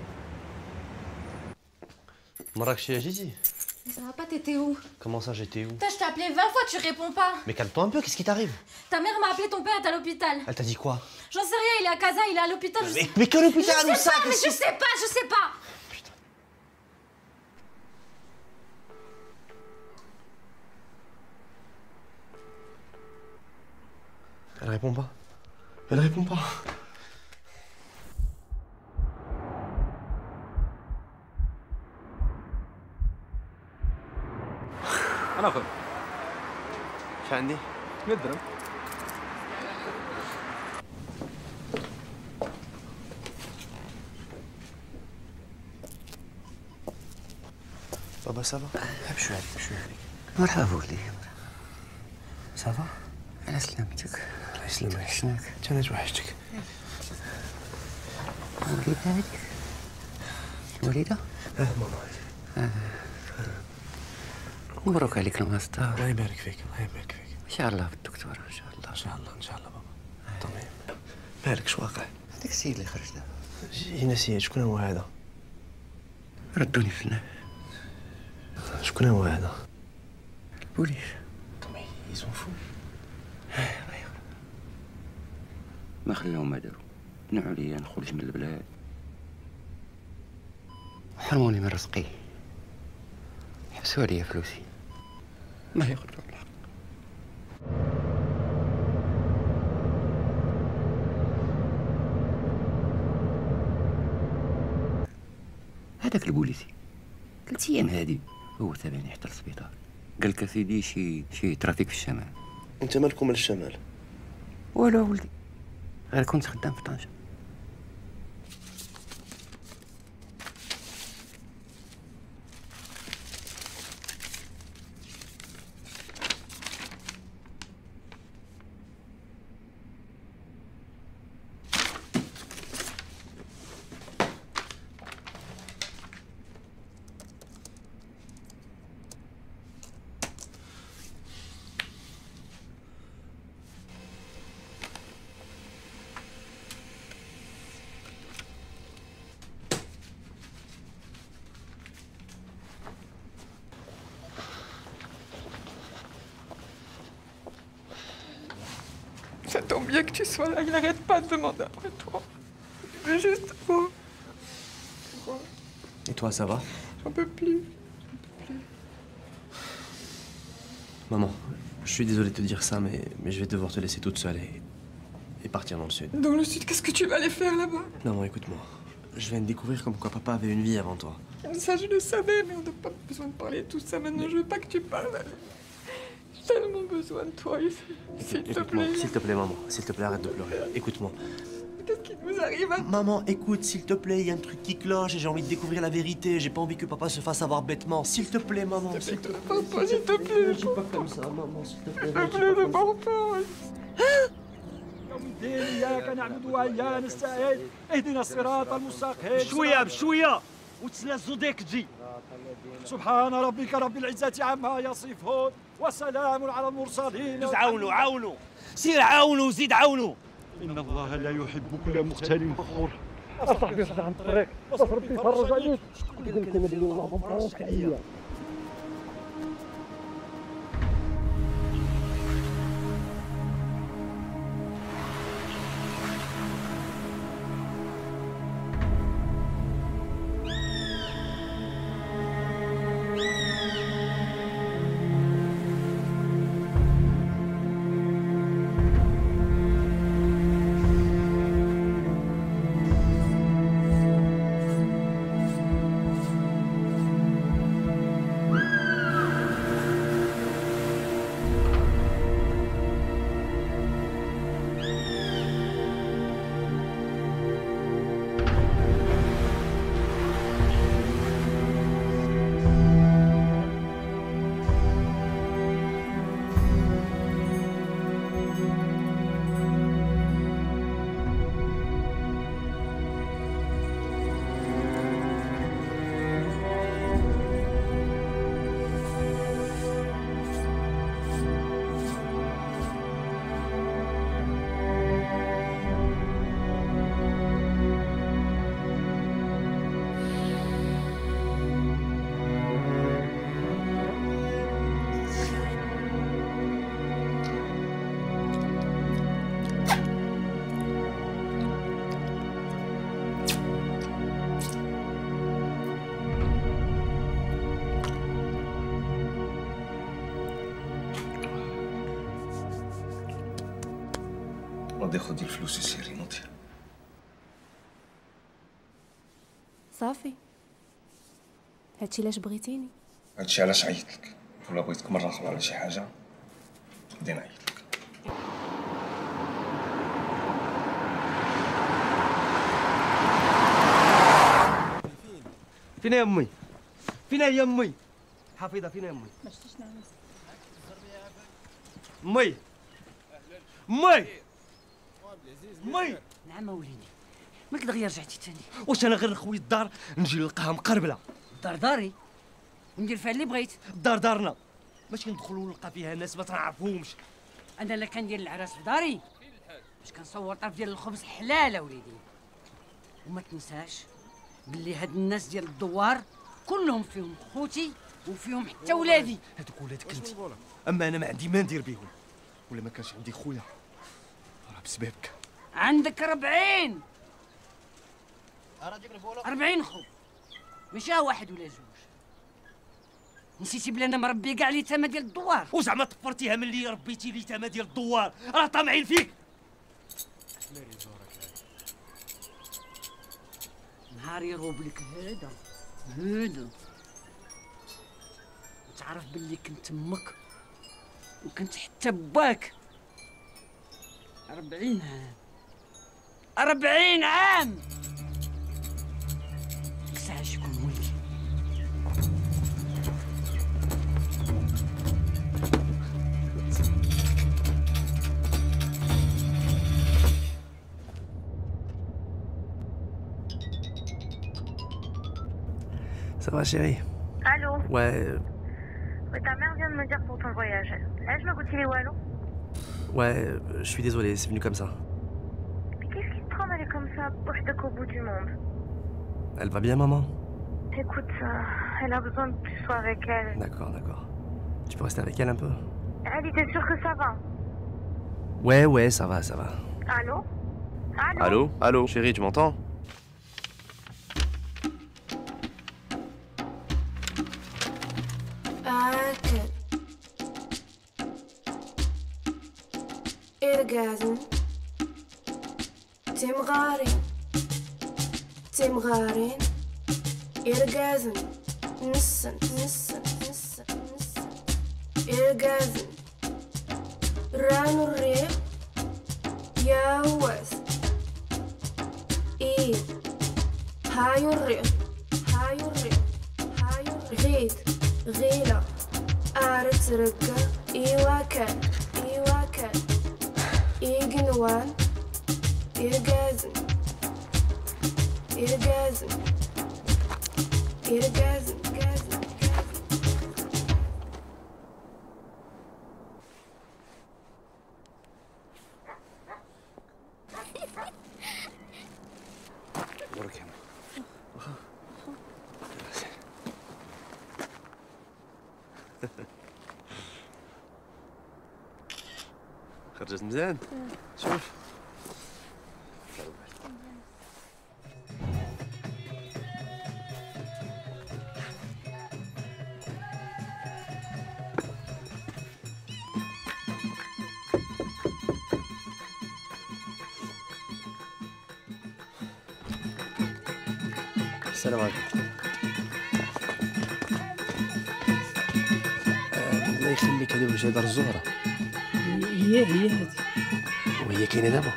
Marrakech, Gigi. Mais ça va pas, t'étais où? Comment ça, j'étais où? Putain, je t'ai appelé vingt fois, tu réponds pas. Mais calme-toi un peu, qu'est-ce qui t'arrive? Ta mère m'a appelé, ton père est à l'hôpital. Elle t'a dit quoi? J'en sais rien, il est à Casa, il est à l'hôpital. je Mais, sais- mais quel hôpital Je où sais ça? pas, mais Qu'est-ce je que- sais pas, je sais pas. Elle répond pas. Elle répond pas. انا اخذ. شو عندي؟ مية درهم. بابا سافا؟ بشوي عليك بشوي عليك. مرحبا بولي. سافا؟ على سلامتك. الله يسلمك. شناك؟ انا توحشتك. الوليدة هذيك؟ الوليدة؟ اه ماما. آه. مبروك عليك الماستر. الله يبارك فيك الله يبارك فيك. ان شاء الله بالدكتوراه ان شاء الله. ان شاء الله ان شاء الله بابا. تمام. مالك شو واقع؟ هذاك السيد اللي خرج دابا. جي نسيت شكون هو هذا؟ ردوني في النار. شكون هو هذا؟ البوليس. مي يسون فو. ما خلاهم ما داروا. منعوا ليا نخرج من البلاد. حرموني من رزقي. حبسوا عليا فلوسي. ما يغروا الحق. هذاك البوليسي ثلاث ايام هادي هو تابعني حتى للسبيطار. قال لك سيدي شي شي ترافيك في الشمال. انت مالكم من الشمال؟ والو ولدي غير كنت خدام في طنجة. Ça tombe bien que tu sois là, il n'arrête pas de demander après toi. Je veux juste toi. Et toi, ça va? J'en peux plus. Maman, je suis désolé de te dire ça, mais, mais je vais devoir te laisser toute seule et, et partir dans le sud. Dans le sud, qu'est-ce que tu vas aller faire là-bas? Non, non, écoute-moi. Je viens de découvrir comme quoi papa avait une vie avant toi. Ça, je le savais, mais on n'a pas besoin de parler de tout ça maintenant. Je veux pas que tu parles. J'ai tellement besoin de toi ici. S'il te Écoute-moi, plaît. s'il te plaît, maman. S'il te plaît, arrête de pleurer. Écoute-moi. Qu'est-ce qui nous arrive à... Maman, écoute, s'il te plaît, il y a un truc qui cloche et j'ai envie de découvrir la vérité. J'ai pas envie que papa se fasse avoir bêtement. S'il te plaît, maman. S'il te plaît, Papa, s'il te plaît. Dis pas comme ça, maman, s'il te plaît. S'il te plaît, ne parle pas. يوم الدين إياك نعبد وإياك نستعين اهدنا الصراط المستقيم بشوية بشوية وتسلسوا ديك تجي سبحان ربك رب العزة عما يصفون وسلام على المرسلين عاونوا عاونوا سير عاونوا زيد عاونوا إن الله لا يحب كل مختال فخور أصاحبي صدع عن الطريق بس ربي يفرج عليك قلت نبي الله مبروك عليا نوضي خدي الفلوس وسيري نوضي. صافي هادشي علاش بغيتيني؟ هادشي علاش عيطتلك، ولا بغيتك مرة أخرى على شي حاجة غادي نعيطلك. فين يا امي؟ فين هي امي؟ حفيظه فين يا امي؟ ما شفتيش نعمل امي امي امي. نعم وليدي، مالك دغيا رجعتي تاني؟ واش انا غير خويا الدار نجي نلقاها مقربله؟ الدار داري وندير فيها اللي بغيت. الدار دارنا، ماشي ندخلوا نلقى فيها ناس ما تنعرفوهمش. انا لا كندير العراس في داري باش كنصور طرف ديال الخبز حلال وليدي. وما تنساش باللي هاد الناس ديال الدوار كلهم فيهم خوتي وفيهم حتى ولادي. هادوك ولادك انت، اما انا ما عندي ما ندير بهم، ولا ما كانش عندي خويا راه بسببك. عندك ربعين أربعين خو، ماشي واحد ولا جوج. نسيتي بلي انا مربي كاع اليتامى ديال الدوار. وزعما طفرتيها من اللي ربيتي اليتامى ديال الدوار، راه طامعين فيك. نهار يروب لك هذا هذا تعرف باللي كنت امك وكنت حتى باك. أربعين عام أربعين عام ساعة شكون ولدي. Ça va chérie? Allô? Ouais. Mais ta mère vient de me dire pour ton voyage. Laisse me goûter les wallo. Ouais, je suis désolé, c'est venu comme ça. Mais qu'est-ce qui te prend d'aller comme ça, poche au bout du monde? Elle va bien, maman? Écoute, euh, elle a besoin que tu sois avec elle. D'accord, d'accord. Tu peux rester avec elle un peu? Elle, t'es sûre que ça va? Ouais, ouais, ça va, ça va. Allô? Allô? Allô? Allô? Chérie, tu m'entends? آكل إرقازن تمغارين تمغارين إرقازن نسن نسن نسن نسن إرقازن رانو الريق يا واس إيه هايو الريق هايو الريق هايو الريق غيد غيلة أرت رقة إيوا كان إيوا كان إيقنوان إرقازن إرقازن إرقازن قازن برك خرجت مزيان؟ شوف السلام عليكم. آه الله يخليك، هذه وجه دار الزهرة. هي هي هذه. وهي كاينة دابا؟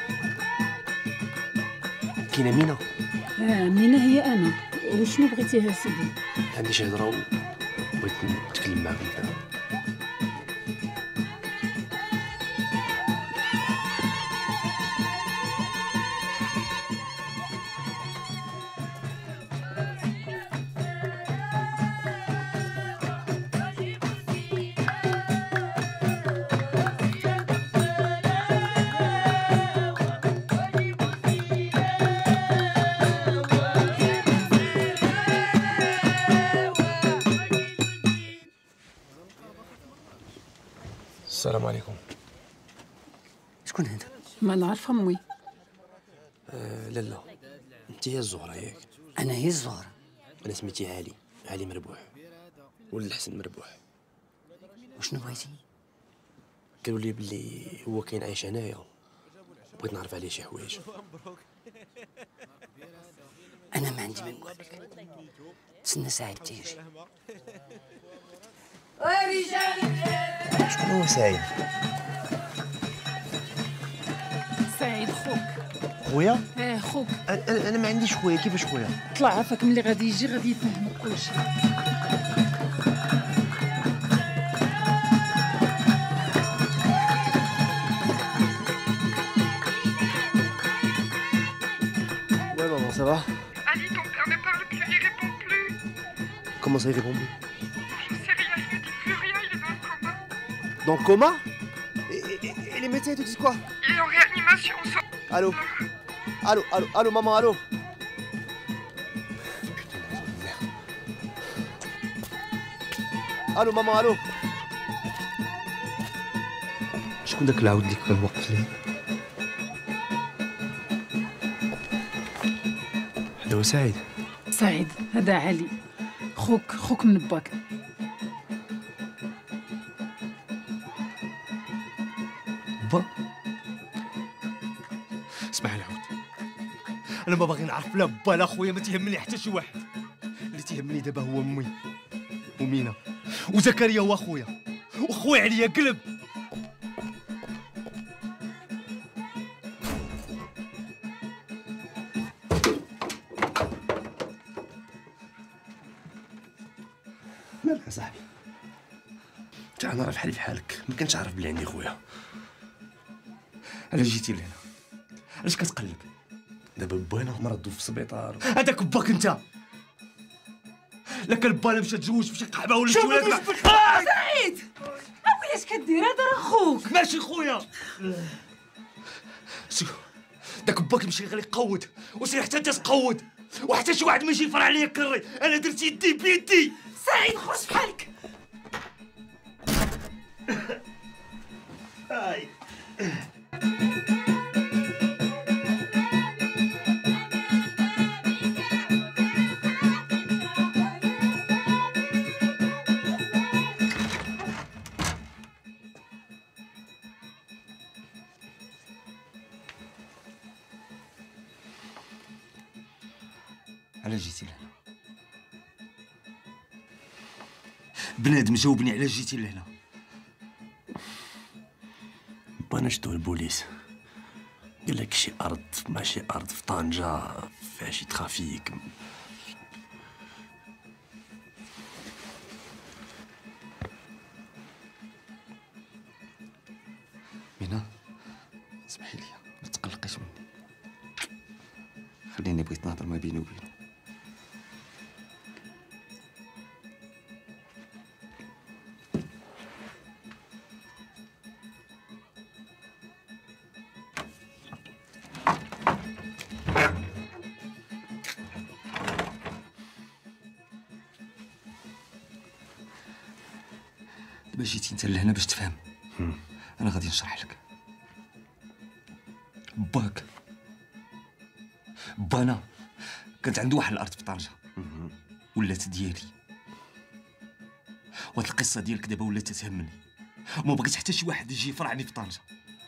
كاينة مينا؟ اه مينا هي انا. وشنو بغيتيها سيدي؟ عندي شي هضرة وبغيت نتكلم معاكم فيها. السلام عليكم. شكون هذا؟ ما نعرف امي. آه لالا، انت هي الزهرة ياك؟ انا هي الزهرة. انا سميتي علي، علي مربوح، ولد الحسن مربوح. وشنو بغيتي؟ قالوا لي بلي هو كاين عايش هنايا بغيت نعرف عليه شي حوايج. انا ما عندي ما نقول لك، تسنى سعيد تيجي. شكون هو سعيد؟ سعيد خوك. خويا؟ اه خوك. انا أنا ما عنديش خويا، كيفاش خويا؟ طلع عافاك ملي غادي يجي غادي يفهمك كلشي. Ouais maman, ça va? Ali, ton père ne parle plus, il répond plus. Comment ça il répond plus? Je sais rien, il ne dit plus rien, il est dans le coma. Dans le coma? et, et, et les médecins ils te disent quoi? Il est en réanimation. Allô? Allô, allô, allô, maman, allô? Allô, maman, allô? شكون داك العود اللي كان موقف لي؟ هذا هو سعيد. سعيد هذا علي خوك خوك من باك. با اسمع العود، انا ما باغي نعرف لا با لا خويا، ما تيهمني حتى شي واحد. اللي تيهمني دابا هو امي ومينا وزكريا هو اخويا، وخويا عليا قلب. مالك يا صاحبي؟ تا انا راه بحالي بحالك، ما كنتش عارف بلي عندي خويا. علاش جيتي لهنا؟ علاش كتقلب؟ دابا بانا مرضو في السبيطار. هذاك باك انت. لا كان بانا مشى تزوج بشي قحبه ولا شي شوف ولاد. هذا جبك. آه سعيد علاش كدير؟ هذا راه خوك. ماشي خويا. شوف داك باك مشي غير يقود، وسير حتى انت تقود، وحتى شي واحد ما يجي يفرع عليا كري. انا درت يدي بيدي. سعيد خرج بحالك. هاي علاش جيتي لهنا؟ بنادم جاوبني، علاش جيتي لهنا؟ بانا شدو البوليس، قال لك شي ارض مع شي ارض في طنجة فيها شي ترافيك. مينا اسمحي لي، ما تقلقيش مني، خليني بغيت نهضر ما بيني وبينه. دابا جيتي انت لهنا باش تفهم. انا غادي نشرح لك. باك بانا كانت عنده واحد الارض في طنجة ولات ديالي، وهاد القصه ديالك دابا ولات تهمني، وما بغيت حتى شي واحد يجي يفرعني في طنجة.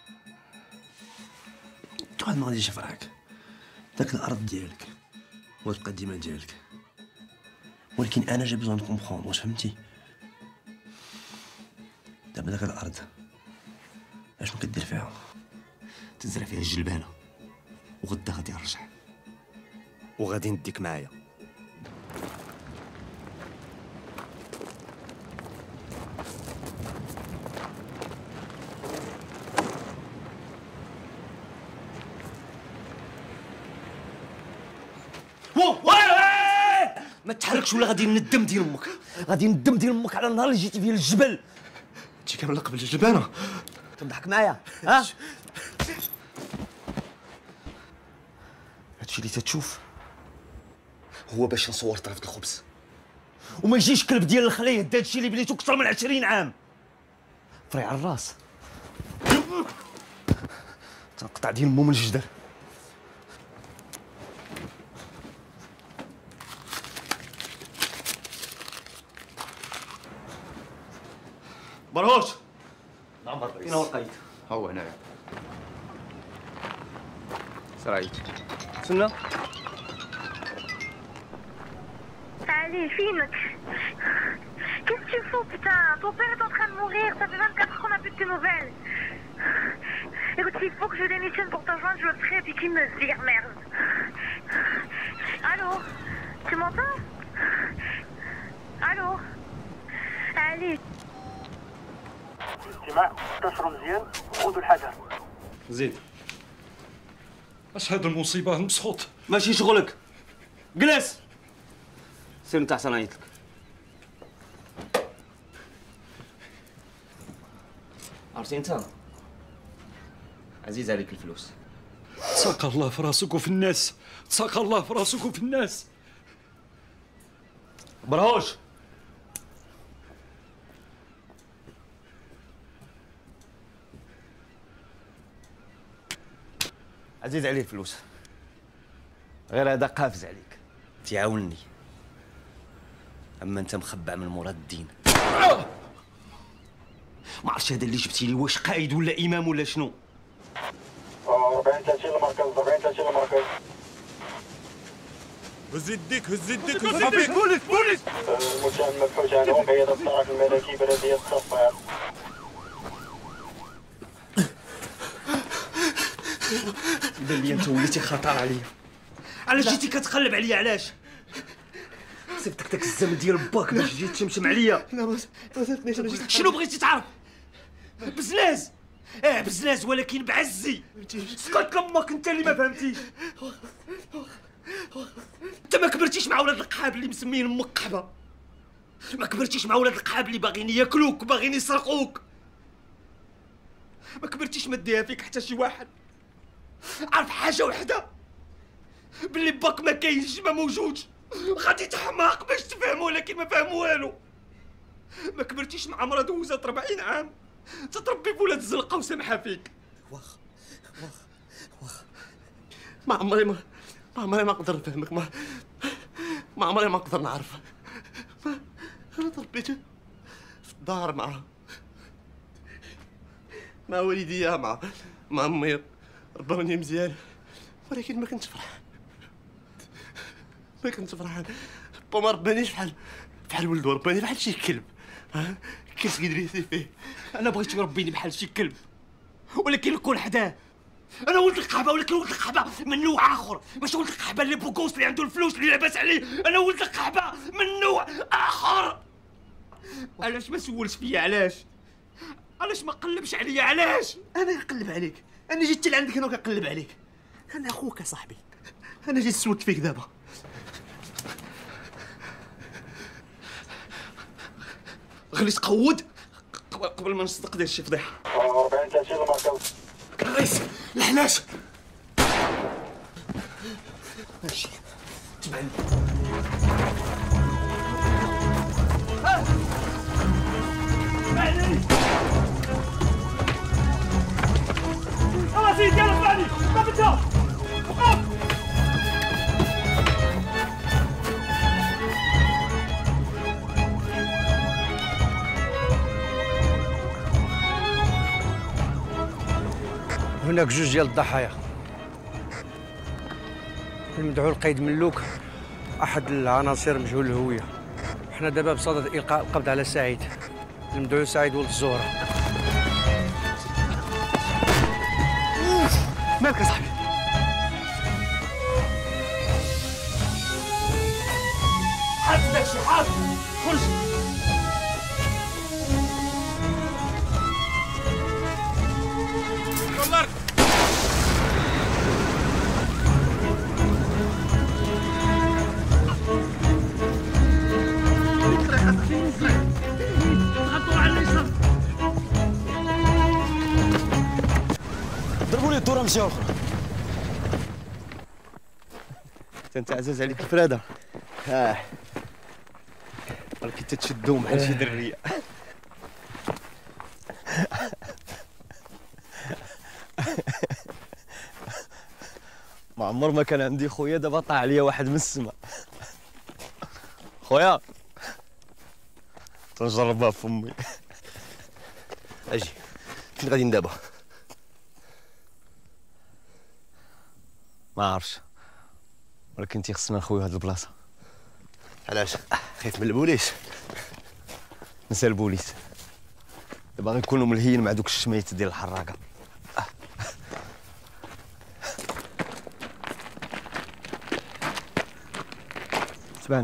واحد ما غاديش يفرعك، داك الارض ديالك وتبقى ديما ديالك، ولكن انا جا بيزون كومبخوندر. واش فهمتي؟ دابا داك الارض اشنو كدير فيها؟ تزرع فيها الجلبانه، وغدا غادي نرجع وغادي نديك معايا. ما تحركش ولا غادي ندم ديال امك، غادي ندم ديال امك على النهار اللي جيتي فيه للجبل. هادشي كامل قبل الجلبانه. تضحك معايا ها؟ هادشي اللي تتشوف هو باش نصور طرف الخبز، وما يجيش كلب ديال الخليه يهد هادشي اللي بنيتو اكثر من عشرين عام. فري على الراس تنقطع ديال مو من الجدر. مرهوش. نعم الرئيس. فين هو القايد؟ هو هنايا. سرايت تسنى. Allez, filme. Qu'est-ce que tu fous, putain? Ton père est en train de mourir, ça fait vingt-quatre heures qu'on n'a plus de tes nouvelles. Écoute, s'il faut que je démissionne pour te rejoindre, je le ferai, et puis qu'il me vire, merde. Allô? Tu m'entends? Allô? Allez. الاستماع انتشروا مزيان وخذوا الحذر. زيد. اش هاد المصيبه المسخوط؟ ماشي شغلك. جلس. سير نتا حسن عيطلك. عرفتي انت؟ عزيز عليك الفلوس. تساق الله في راسك وفي الناس، تساق الله في راسك وفي الناس. برهوش. عزيز عليه الفلوس. غير هذا قافز عليك. تعاونني. اما انت مخبع من مراد الدين. ما عرفتش هذا اللي جبتي لي واش قائد ولا امام ولا شنو. أربعين ثلاثين المركز، أربعين ثلاثين المركز. هز يديك هز يديك هز يديك. بوليس بوليس. المتهم مبحوث عنه قيادة الطرف الملكي بلدية الصفار. بان لي انت وليتي خطر عليا. علاش جيتي كتقلب عليا علاش؟ صيفطك داك الزمن ديال باك باش تجي تشمشم عليا. لا ما صيفطنيش انا جيت. شنو بغيتي تعرف؟ بزناز. اه بزناز ولكن بعزي. سكت لامك انت اللي ما فهمتيش. انت ما كبرتيش مع ولاد القحاب اللي مسمين امك قحبه. ما كبرتيش مع ولاد القحاب اللي باغيين ياكلوك وباغيين يسرقوك. ما كبرتيش ما ديها فيك حتى شي واحد. عارف حاجه وحده، باللي باك ما كاينش ما موجودش. غادي تحماق باش تفهم ولكن ما فهم والو. ما كبرتيش مع مرا دوزات أربعين عام تتربي بولاد الزلقه وسامحه فيك. واخ واخ واخ ما عمري ما ما عمري ما نقدر نفهمك. ما ما عمري ما نقدر نعرف. ما انا تربيت في الدار مع مع والديا مع مع امي ربوني مزيان ولكن ما كنتش فرحان. ما كنتش فرحان. با ما ربانيش بحال بحال ولدو، رباني بحال شي كلب. ها كيف يدريسي فيه. انا بغيت يربيني بحال شي كلب ولكن نكون حداه. انا ولد القحبه ولكن ولد القحبه من نوع اخر، ماشي ولد القحبه اللي بوكوس اللي عنده الفلوس اللي لاباس عليه. انا ولد القحبه من نوع اخر. علاش ما سولش فيا؟ علاش علاش ما قلبش عليا؟ علاش انا نقلب عليك؟ انا جيت لعندك هنا وكنقلب عليك. انا اخوك صاحبي. انا جيت سولت فيك دابا. غلي تقود قبل ما نصدق دير شي فضيحه. أربعين ثلاثين المركز. كريس لحناش. ماشي تبعني. اسمعني. خلاص يلا اسمعني. ما بدها. وقف. هناك جوج ديال الضحايا. المدعو القيد ملوك احد العناصر مجهول الهويه. حنا دابا بصدد القاء القبض على سعيد. المدعو سعيد ولد الزهره. مالك يا صاحبي؟ حاط داك الشيء حاط. خرج. طلعك. ضربوا لي الدوره مزيان اخرى. انت عزاز عليك الفراده. اه ولكن تتشدوا بحال شي دريه. ما عمر ما كان عندي خويا، دابا طاح عليا واحد من السما. خويا تنجربها في امي. اجي فين غاديين دابا؟ ما عرفش، ولكن تيخصنا نخويو هاد البلاصه. علاش؟ خايف من البوليس؟ نسى البوليس، باغي نكونوا ملهيين مع دوك الشميت ديال الحراقه. تبعني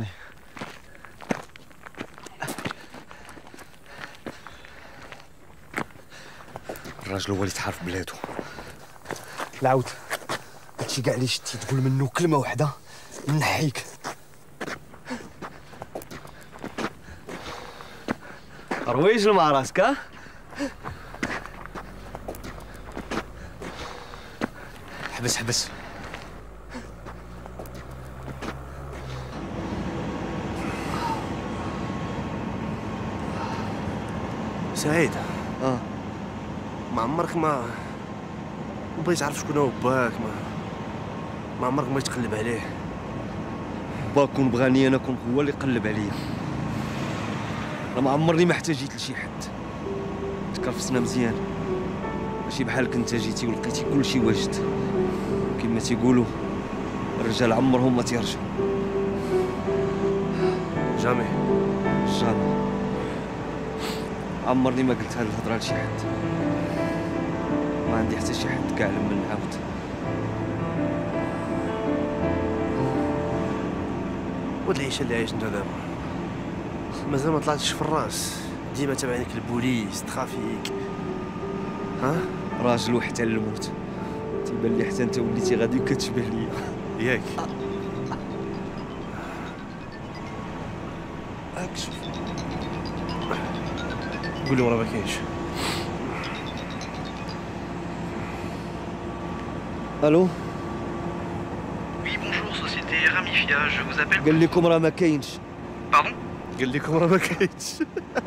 الراجل هو اللي تحارف بلادو. العود هادشي كاع اللي شتي تقول منه كلمه واحده نحيك. رويج مع راسك ها. حبس حبس. سعيد. اه ما عمرك ما ما بغيت تعرف شكون هو باك، ما ما عمرك ما تقلب عليه. با كون بغاني انا كون هو اللي قلب عليا. انا ما عمرني ما احتاجيت لشي حد. تكرفسنا مزيان، ماشي بحالك انت جيتي ولقيتي كلشي واجد. كما تيقولوا الرجال عمرهم ما تيرجعوا. جامي جامي. عمرني ما قلت هاد الهضره لشي حد. ما عندي حتى شي حد كاع لما نعاود. ود العيشه اللي عايش انت دابا مازال ما طلعتش في الراس، ديما تابعينك البوليس ترافيك. ها راجل وحتى الموت. تيبان لي حتى انت وليتي غادي كتشبه ليا ياك. هاك شوف قول لهم راه ما كاينش. الو. Oui, bonjour, société Ramifia, je vous appelle... قال لكم راه ما كاينش. Pardon? قال لكم راه ما كاينش.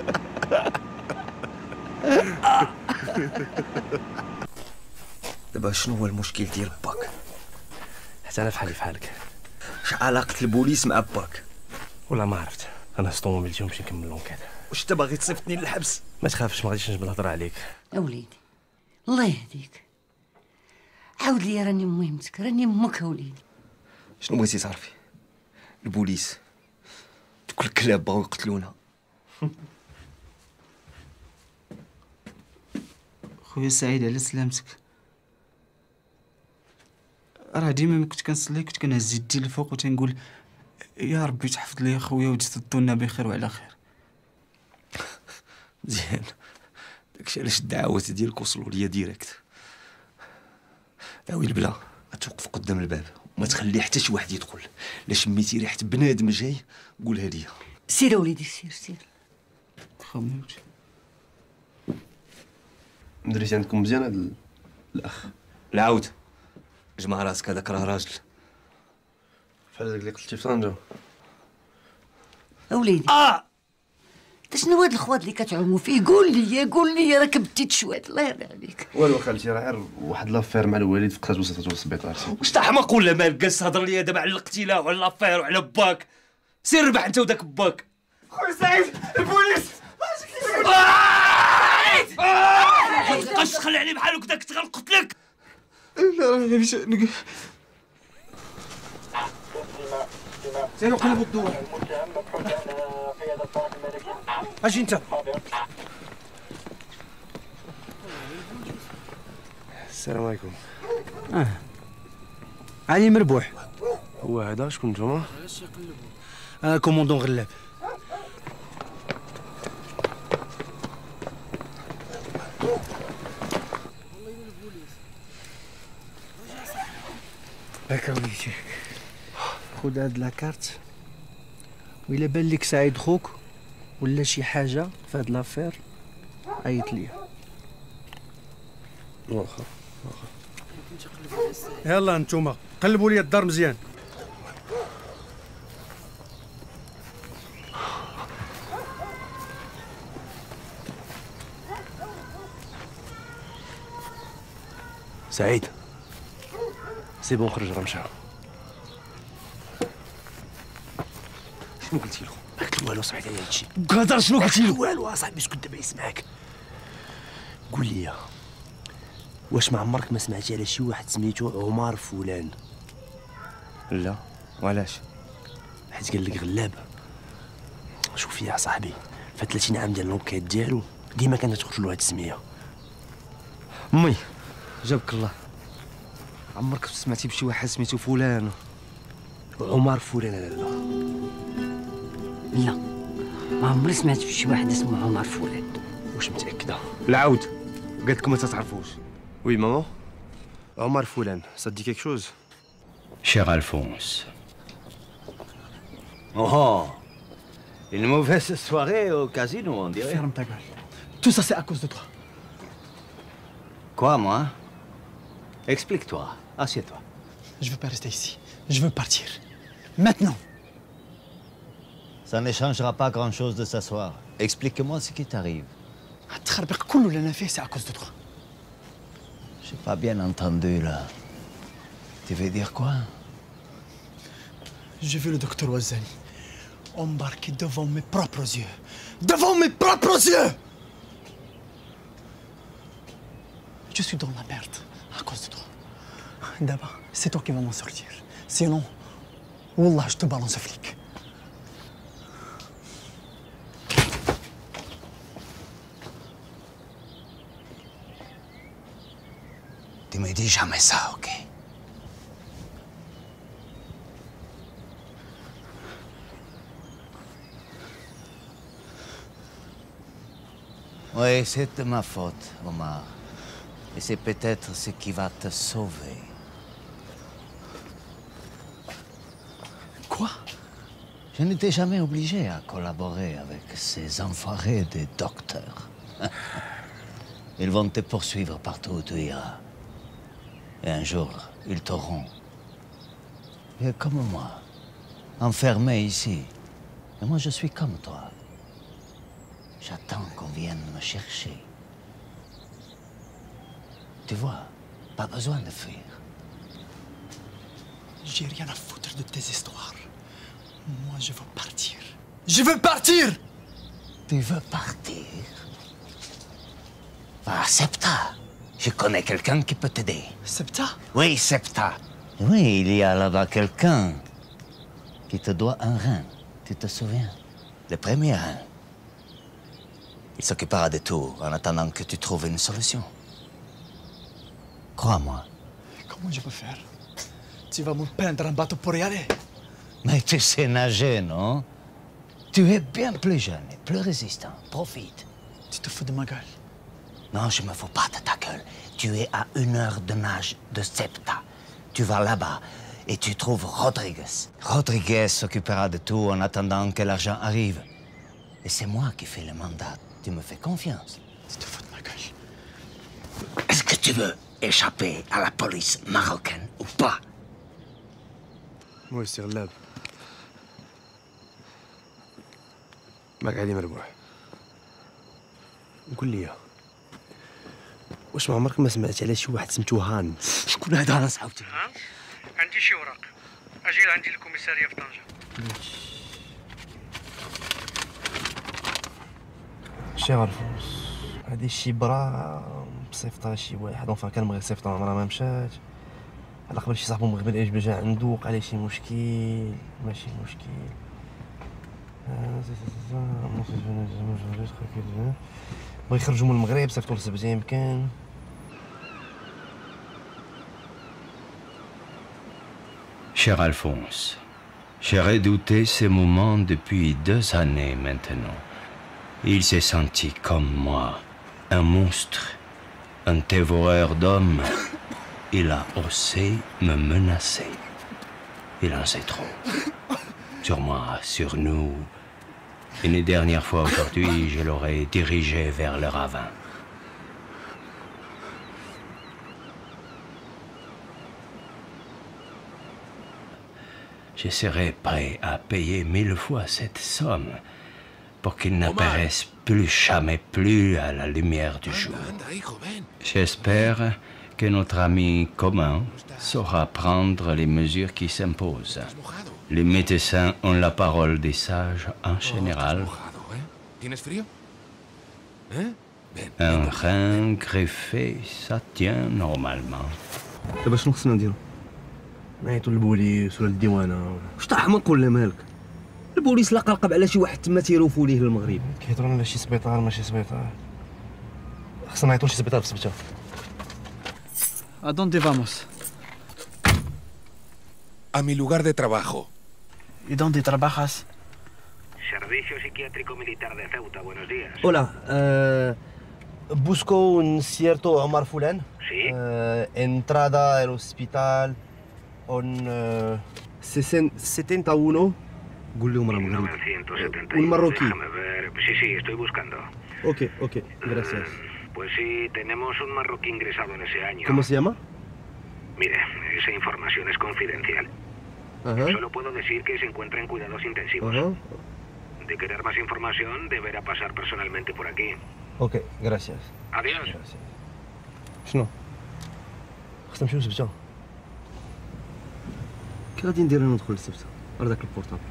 دابا شنو هو المشكل ديال باك؟ حتى انا فحالي فحالك. اش علاقة البوليس مع باك؟ ولا ما عرفت، انا سطومو ملتي ونمشي نكمل لونكيت. واش انت باغي تصيفطني للحبس؟ ما تخافش، ما غاديش نجبد الهضره عليك. اوليدي الله يهديك، عاود لي راني مهمتك، راني امك اوليدي. شنو بغيتي تعرفي؟ البوليس دوك الكلاب بغاو يقتلونا. خويا سعيد على سلامتك. راه ديما ملي كنت كنصلي كنت كنهز يدي الفوق وتنقول يا ربي تحفظ لي خويا وتردونا بخير وعلى خير. مزيان، داكشي علاش الدعوات ديالك وصلوا ليا ديريكت. داوي البلا غتوقف قدام الباب وما تخلي حتى شي واحد يدخل. الا شميتي ريحه بنادم جاي قولها ليا. سير وليدي سير سير. خممت دريتي عندكم مزيان هاد الاخ. العود جمع راسك، هذاك راه راجل بحال هذاك اللي قلتي في طنجة. اوليدي اه انت شنو هاد الخواد اللي كتعوموا فيه؟ قول لي قول لي راك بديت شويه الله يرضي عليك. والو خالتي، راه غير واحد لافير مع الوالد فقدات وصلت للسبيطار. واش تا حماق ولا مالك؟ جالس تهضر ليا دابا على الاقتلاع وعلى لافير وعلى باك. سير ربح انت وداك باك. خويا سعيد البوليس. ما تبقاش تخلي عليه بحال هكذاك تغنقتلك. لا راه مش زين قلبوا الضوء. اجي انت. السلام عليكم. اه علي مربوح. هو هذا شكون نتوما؟ انا كوموندون غلاب. هاكا وليدي خذ هاد لاكارت، وإلا بان لك سعيد خوك ولا شي حاجة في هاد لافير عيط ليا. واخا واخا. يلا نتوما قلبوا لي الدار مزيان. سعيد سي بون خرج راه مشى. شنو قلتي له؟ ما قلت له والو صاحبي على هادشي. قادر شنو قلتي له؟ والو اصاحبي اسكت دابا يسمعك. قول لي واش ما عمرك ما سمعتي على شي واحد سميتو عمر فلان؟ لا وعلاش؟ حيت قال لك غلاب. شوف فيا صاحبي، في ثلاثين عام ديال الانكيت ديالو ديما كانت تخرج له هاد السميه. امي جابك الله، عمرك سمعتي بشي واحد سميتو فلان؟ عمر فلان؟ لا لا لا، ما عمري سمعت بشي واحد اسمه عمر فلان. واش متاكده؟ العود قالت لكم ما تتعرفوش. وي ماما، عمر فلان ça dit quelque chose. Cher Alphonse. Oh, une mauvaise soirée au casino, on dirait. Ferme ta gueule. Tout ça, c'est à cause de toi. Quoi, moi? Explique-toi. Assieds-toi. Je veux pas rester ici. Je veux partir. Maintenant. Ça ne changera pas grand-chose de s'asseoir. Explique-moi ce qui t'arrive. C'est à cause de toi. J'ai pas bien entendu, là. Tu veux dire quoi? J'ai vu le docteur Ouazzani embarqué devant mes propres yeux. Devant mes propres yeux! Je suis dans la merde à cause de toi. D'abord, c'est toi qui vas m'en sortir. Sinon, Wallah, je te balance un flic. Tu me dis jamais ça, ok? Oui, c'est de ma faute, Omar. Et c'est peut-être ce qui va te sauver. Quoi? Je n'étais jamais obligé à collaborer avec ces enfoirés de docteurs. Ils vont te poursuivre partout où tu iras. Et un jour, ils t'auront. Et comme moi, enfermé ici. Et moi, je suis comme toi. J'attends qu'on vienne me chercher. Tu vois, pas besoin de fuir. J'ai rien à foutre de tes histoires. Moi, je veux partir. Je veux partir! Tu veux partir? Ah, Septa. Je connais quelqu'un qui peut t'aider. Septa? Oui, Septa. Oui, il y a là-bas quelqu'un qui te doit un rein. Tu te souviens? Le premier rein. Il s'occupera de tout en attendant que tu trouves une solution. Crois-moi. Comment je peux faire? Tu vas me peindre un bateau pour y aller. Mais tu sais nager, non? Tu es bien plus jeune et plus résistant. Profite. Tu te fous de ma gueule? Non, je me fous pas de ta gueule. Tu es à une heure de nage de Septa. Tu vas là-bas et tu trouves Rodriguez. Rodriguez s'occupera de tout en attendant que l'argent arrive. Et c'est moi qui fais le mandat. Tu me fais confiance. Tu te fous de ma gueule. Est-ce que tu veux échapper à la police marocaine ou pas? Oui, c'est غلاب. معك علي مربوح. قول لي، واش ما عمرك ما سمعت على شي واحد سميتو هان؟ شكون هذا انا صاحبتي؟ هانس؟ عندي شي ورق، اجي لعندي الكوميساريه في طنجة. شي الفونس، هادي شي برا مصيفطها شي واحد، اونفا كان بغا يصيفطها عمرها ما مشات. على قبل شي صاحبو مغبل اجبل جا عندو وقع عليه شي مشكل، ماشي مشكل. بغا يخرجو من المغرب، صيفطو لسبته يمكن. Cher Alphonse, j'ai redouté ce moment depuis deux années maintenant. Il s'est senti comme moi, un monstre, un dévoreur d'hommes. Il a osé me menacer. Il en sait trop. Sur moi, sur nous. Une dernière fois aujourd'hui, je l'aurais dirigé vers le ravin. Je serais prêt à payer mille fois cette somme pour qu'il n'apparaisse plus jamais plus à la lumière du jour. J'espère que notre ami commun saura prendre les mesures qui s'imposent. Les médecins ont la parole des sages en général. Un rein greffé, ça tient normalement. دابا شنو خصنا نديرو؟ نعيطوا للبوليس ولا للديوانه. واش طاح منك ولا مالك؟ البوليس لا قلقب على شي واحد تما تيروفوا ليه للمغرب. كيهضروا على شي سبيطار ماشي سبيطار. خصنا نعيطوا لشي سبيطار في سبته. ¿A dónde vamos? A mi lugar de trabajo. ¿Y dónde trabajas? Servicio Psiquiátrico Militar de Ceuta, buenos días. Hola, eh, busco un cierto Omar Fulan. Sí. Eh, entrada al hospital con eh, setenta y uno. قول لهم راه مغربي. novecientos setenta y Un uno, marroquí. déjame ver. Sí, sí, estoy buscando. Ok, ok, gracias. Pues sí, tenemos un marroquí ingresado en ese año. ¿Cómo se llama? Mire, esa información es confidencial. Ajá. Solo puedo decir que se encuentra en cuidados intensivos. Ajá. De querer más información, deberá pasar personalmente por aquí. Ok, gracias. Adiós. Gracias. شنو؟ خصنا نمشيو للسبته. كي غادي ندير انا ندخل للسبته؟ راه داك البورطابل.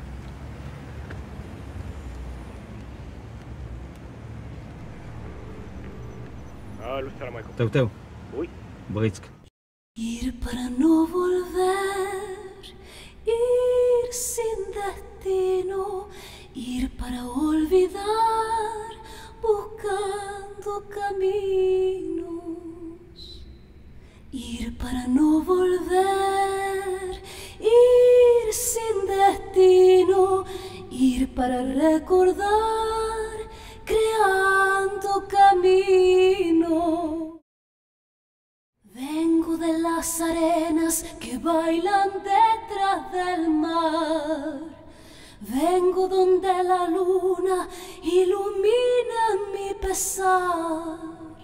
الو السلام عليكم. تاو تاو. وي. بغيتك. Ir para no volver, ir sin destino, ir para olvidar, buscando caminos. Ir para no volver, ir sin destino, ir para recordar, creando camino. Vengo de las arenas que bailan detrás del mar. Vengo donde la luna ilumina mi pesar.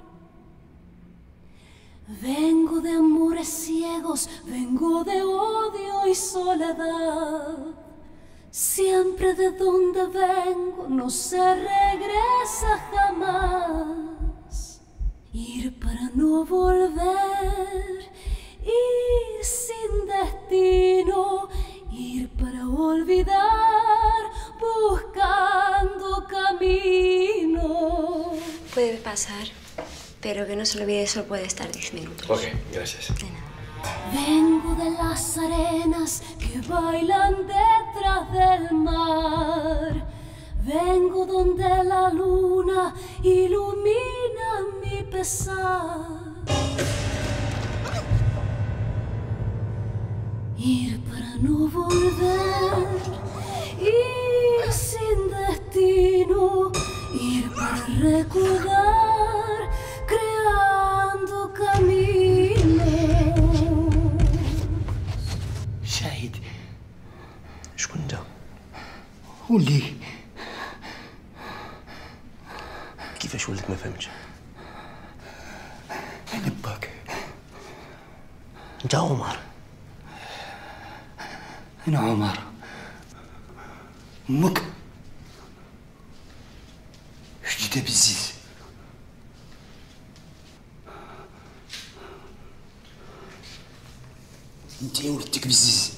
Vengo de amores ciegos, vengo de odio y soledad. Siempre de donde vengo no se regresa jamás. Ir para no volver, ir sin destino, ir para olvidar, buscando camino. Puede pasar, pero que no se olvide, solo puede estar diez minutos. Ok, gracias. Vengo de las arenas que bailan detrás del mar. Vengo donde la luna ilumina mi pesar. Ir para no volver, ir sin destino, ir para recordar, creando caminos. شاهد شكون انت؟ ولي كيفاش وليت ما فهمتش؟ انا باك. انت عمر؟ انا عمر. امك شديدة بالزيت. انت ولدتك بالزيز.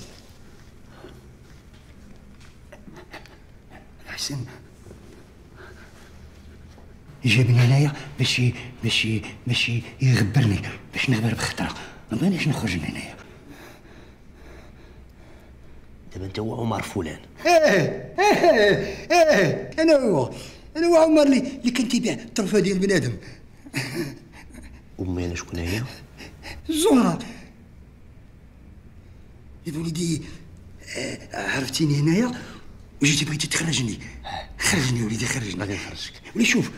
حسن جابني هنايا باش باش باش يغبرني، باش نغبر بخطره، ما بغيناش نخرج من هنايا. دابا انت هو عمر فلان. ايه ايه ايه انا هو انا هو عمر اللي اللي كان تيبيع الطرفه ديال بنادم. امي انا شكون هي؟ زهره. يا وليدي عرفتيني هنايا وجيتي بغيتي تخرجني. خرجني وليدي خرجني. غادي نخرجك. ولي شوف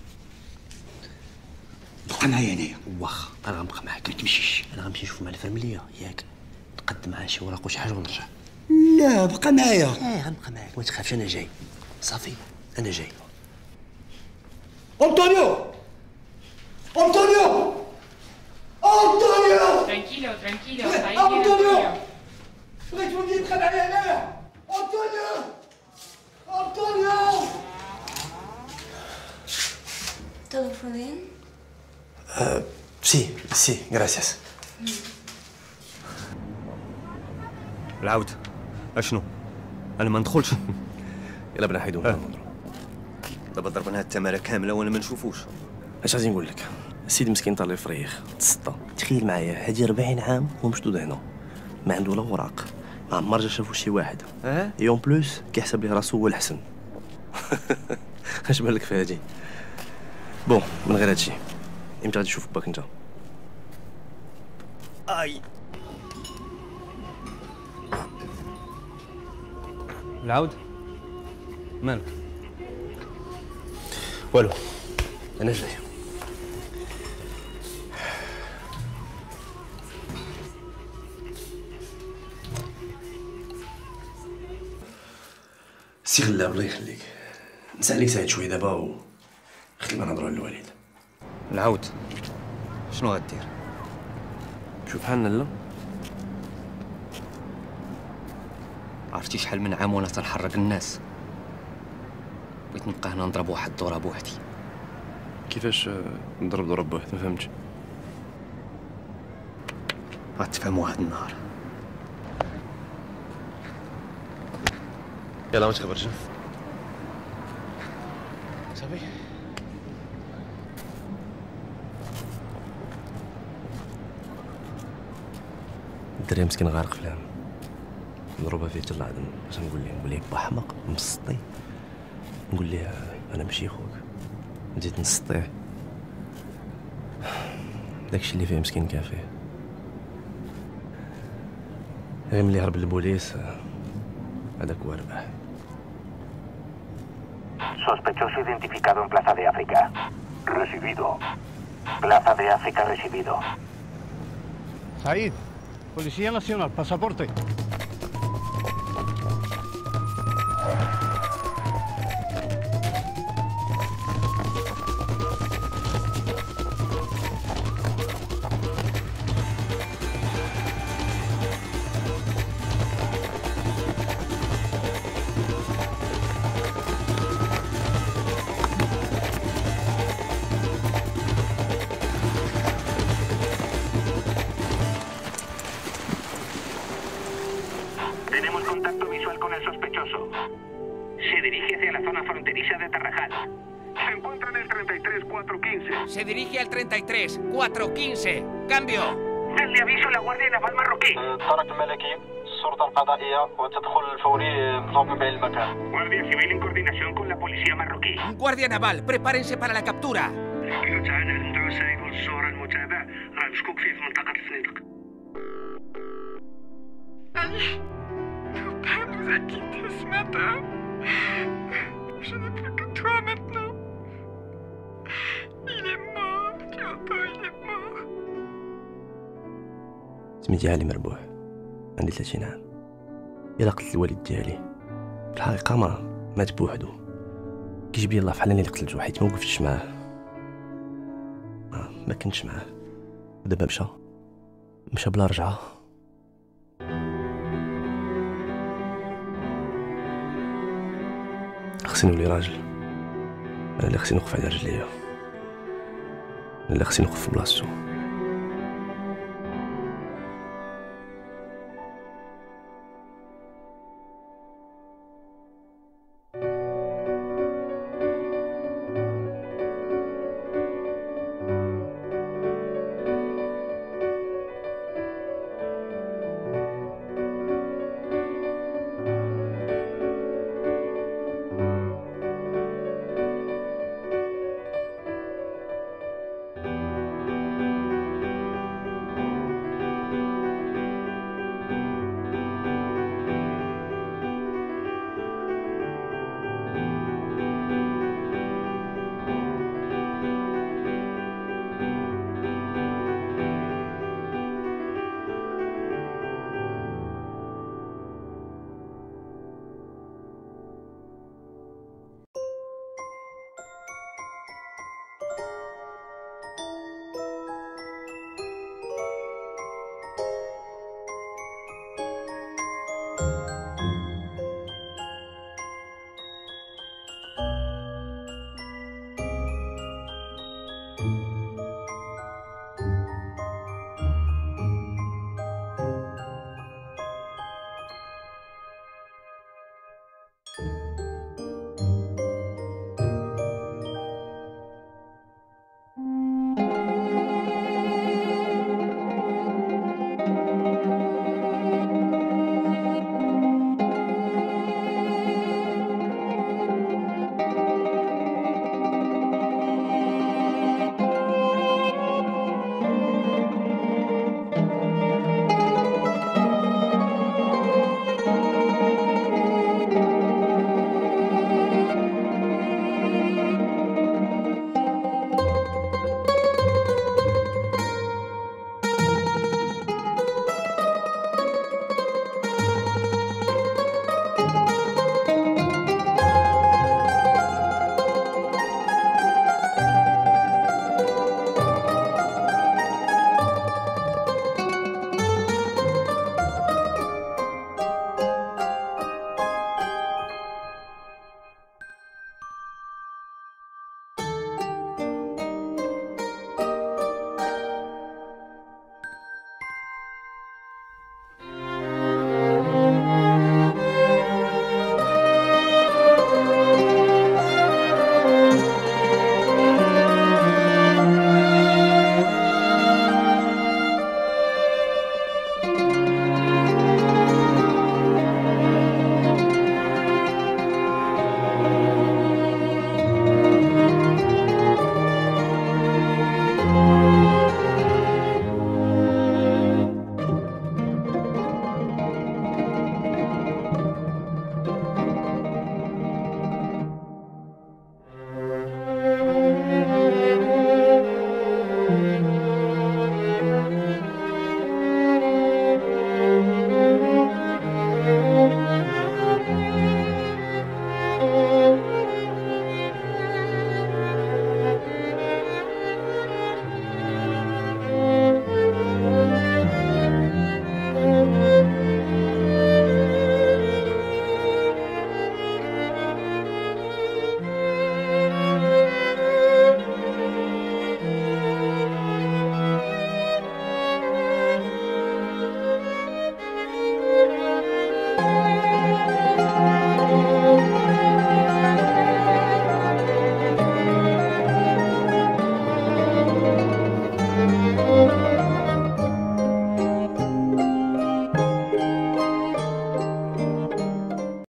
بقى معايا هنايا. واخا انا غنبقى معاك. ما تمشيش. انا غنمشي نشوف مع الفاميليا ياك، نقدم معاها شي وراق وشي حاجه ونرجع. لا بقى معايا. اه غنبقى معاك ما تخافش، انا جاي صافي انا جاي. انطونيو انطونيو انطونيو Tranquilo, tranquilo. Ahí انطونيو viene بغيت ولدي يبقى معايا هنايا. انطونيو انطونيو. ¿Todo fue bien? Uh, sí, sí, gracias. العود اشنو؟ انا ما ندخلش. يلا بنا حيدو أه. دابا ضربنا هاد التماره كامله وانا ما نشوفوش. اش غادي نقول لك؟ السيد مسكين طال الفريخ تسطى. تخيل معايا هادي أربعين عام ومشدود هنا، ما عنده لا وراق، ما عمر جا شافو شي واحد. اه اي اون بلوس كيحسب ليه راسو هو الحسن. اش بان لك في هادي؟ بون من غير هادشي امتى غادي تشوف باك انت؟ اي العود مالك؟ والو انا جاي. سي غلا الله يخليك، نسى عليك ساعد شويه دابا و خلينا نهضروا على الوالد. العود شنو غدير؟ شوف حالنا لا عرفتي شحال من عام وانا تنحرك الناس، بغيت نبقى هنا نضرب واحد الدوره بوحدي. كيفاش نضرب ضرب بواحد؟ ما فهمتش. غتفهموا هاد النهار. يلا ما تخبرش صافي. الدري مسكين غارق في الهم، نضربها فيه حتى العظم. باش نقول ليه نقول ليه با حمق مسطي، نقول ليه انا ماشي خوك، نزيد نسطيه. داكشي اللي فيه مسكين كافيه. غير ملي هرب للبوليس هذاك هو ربح. Sospechoso identificado en Plaza de África. Recibido. Plaza de África recibido. Said, Policía Nacional, pasaporte. Tenemos contacto visual con el sospechoso. Se dirige hacia la zona fronteriza de Tarrajal. Se encuentra en el treinta y tres cuatro quince. Se dirige al treinta y tres cuatro quince. Cambio. Denle aviso a la Guardia Naval marroquí. الدرك الملكي الشرطة القضائية والتدخل الفوري نظام بين المكان. Guardia Civil en coordinación con la policía marroquí. Guardia Naval, prepárense para la captura. كيلو تعالى ندعو سعيد والصورة المتابع راه مشكوك فيه في منطقة الفنيدق. Ali, ton père nous a quittés ce matin. Je n'ai plus que toi maintenant. Il est mort, tu entends, il est mort. سميتي علي مربوح، عندي ثلاثين عام. إلا قتلت الوالد ديالي في الحقيقة ما مات بوحدو، كيجيب لي الله في حالي اللي قتلتو حيت ما وقفتش معاه، ما, ما كنتش معاه. ودابا مشى مشى بلا رجعة. خصني نولي راجل، انا اللي خصني نوقف على رجليا، انا اللي خصني نوقف في بلاصتو.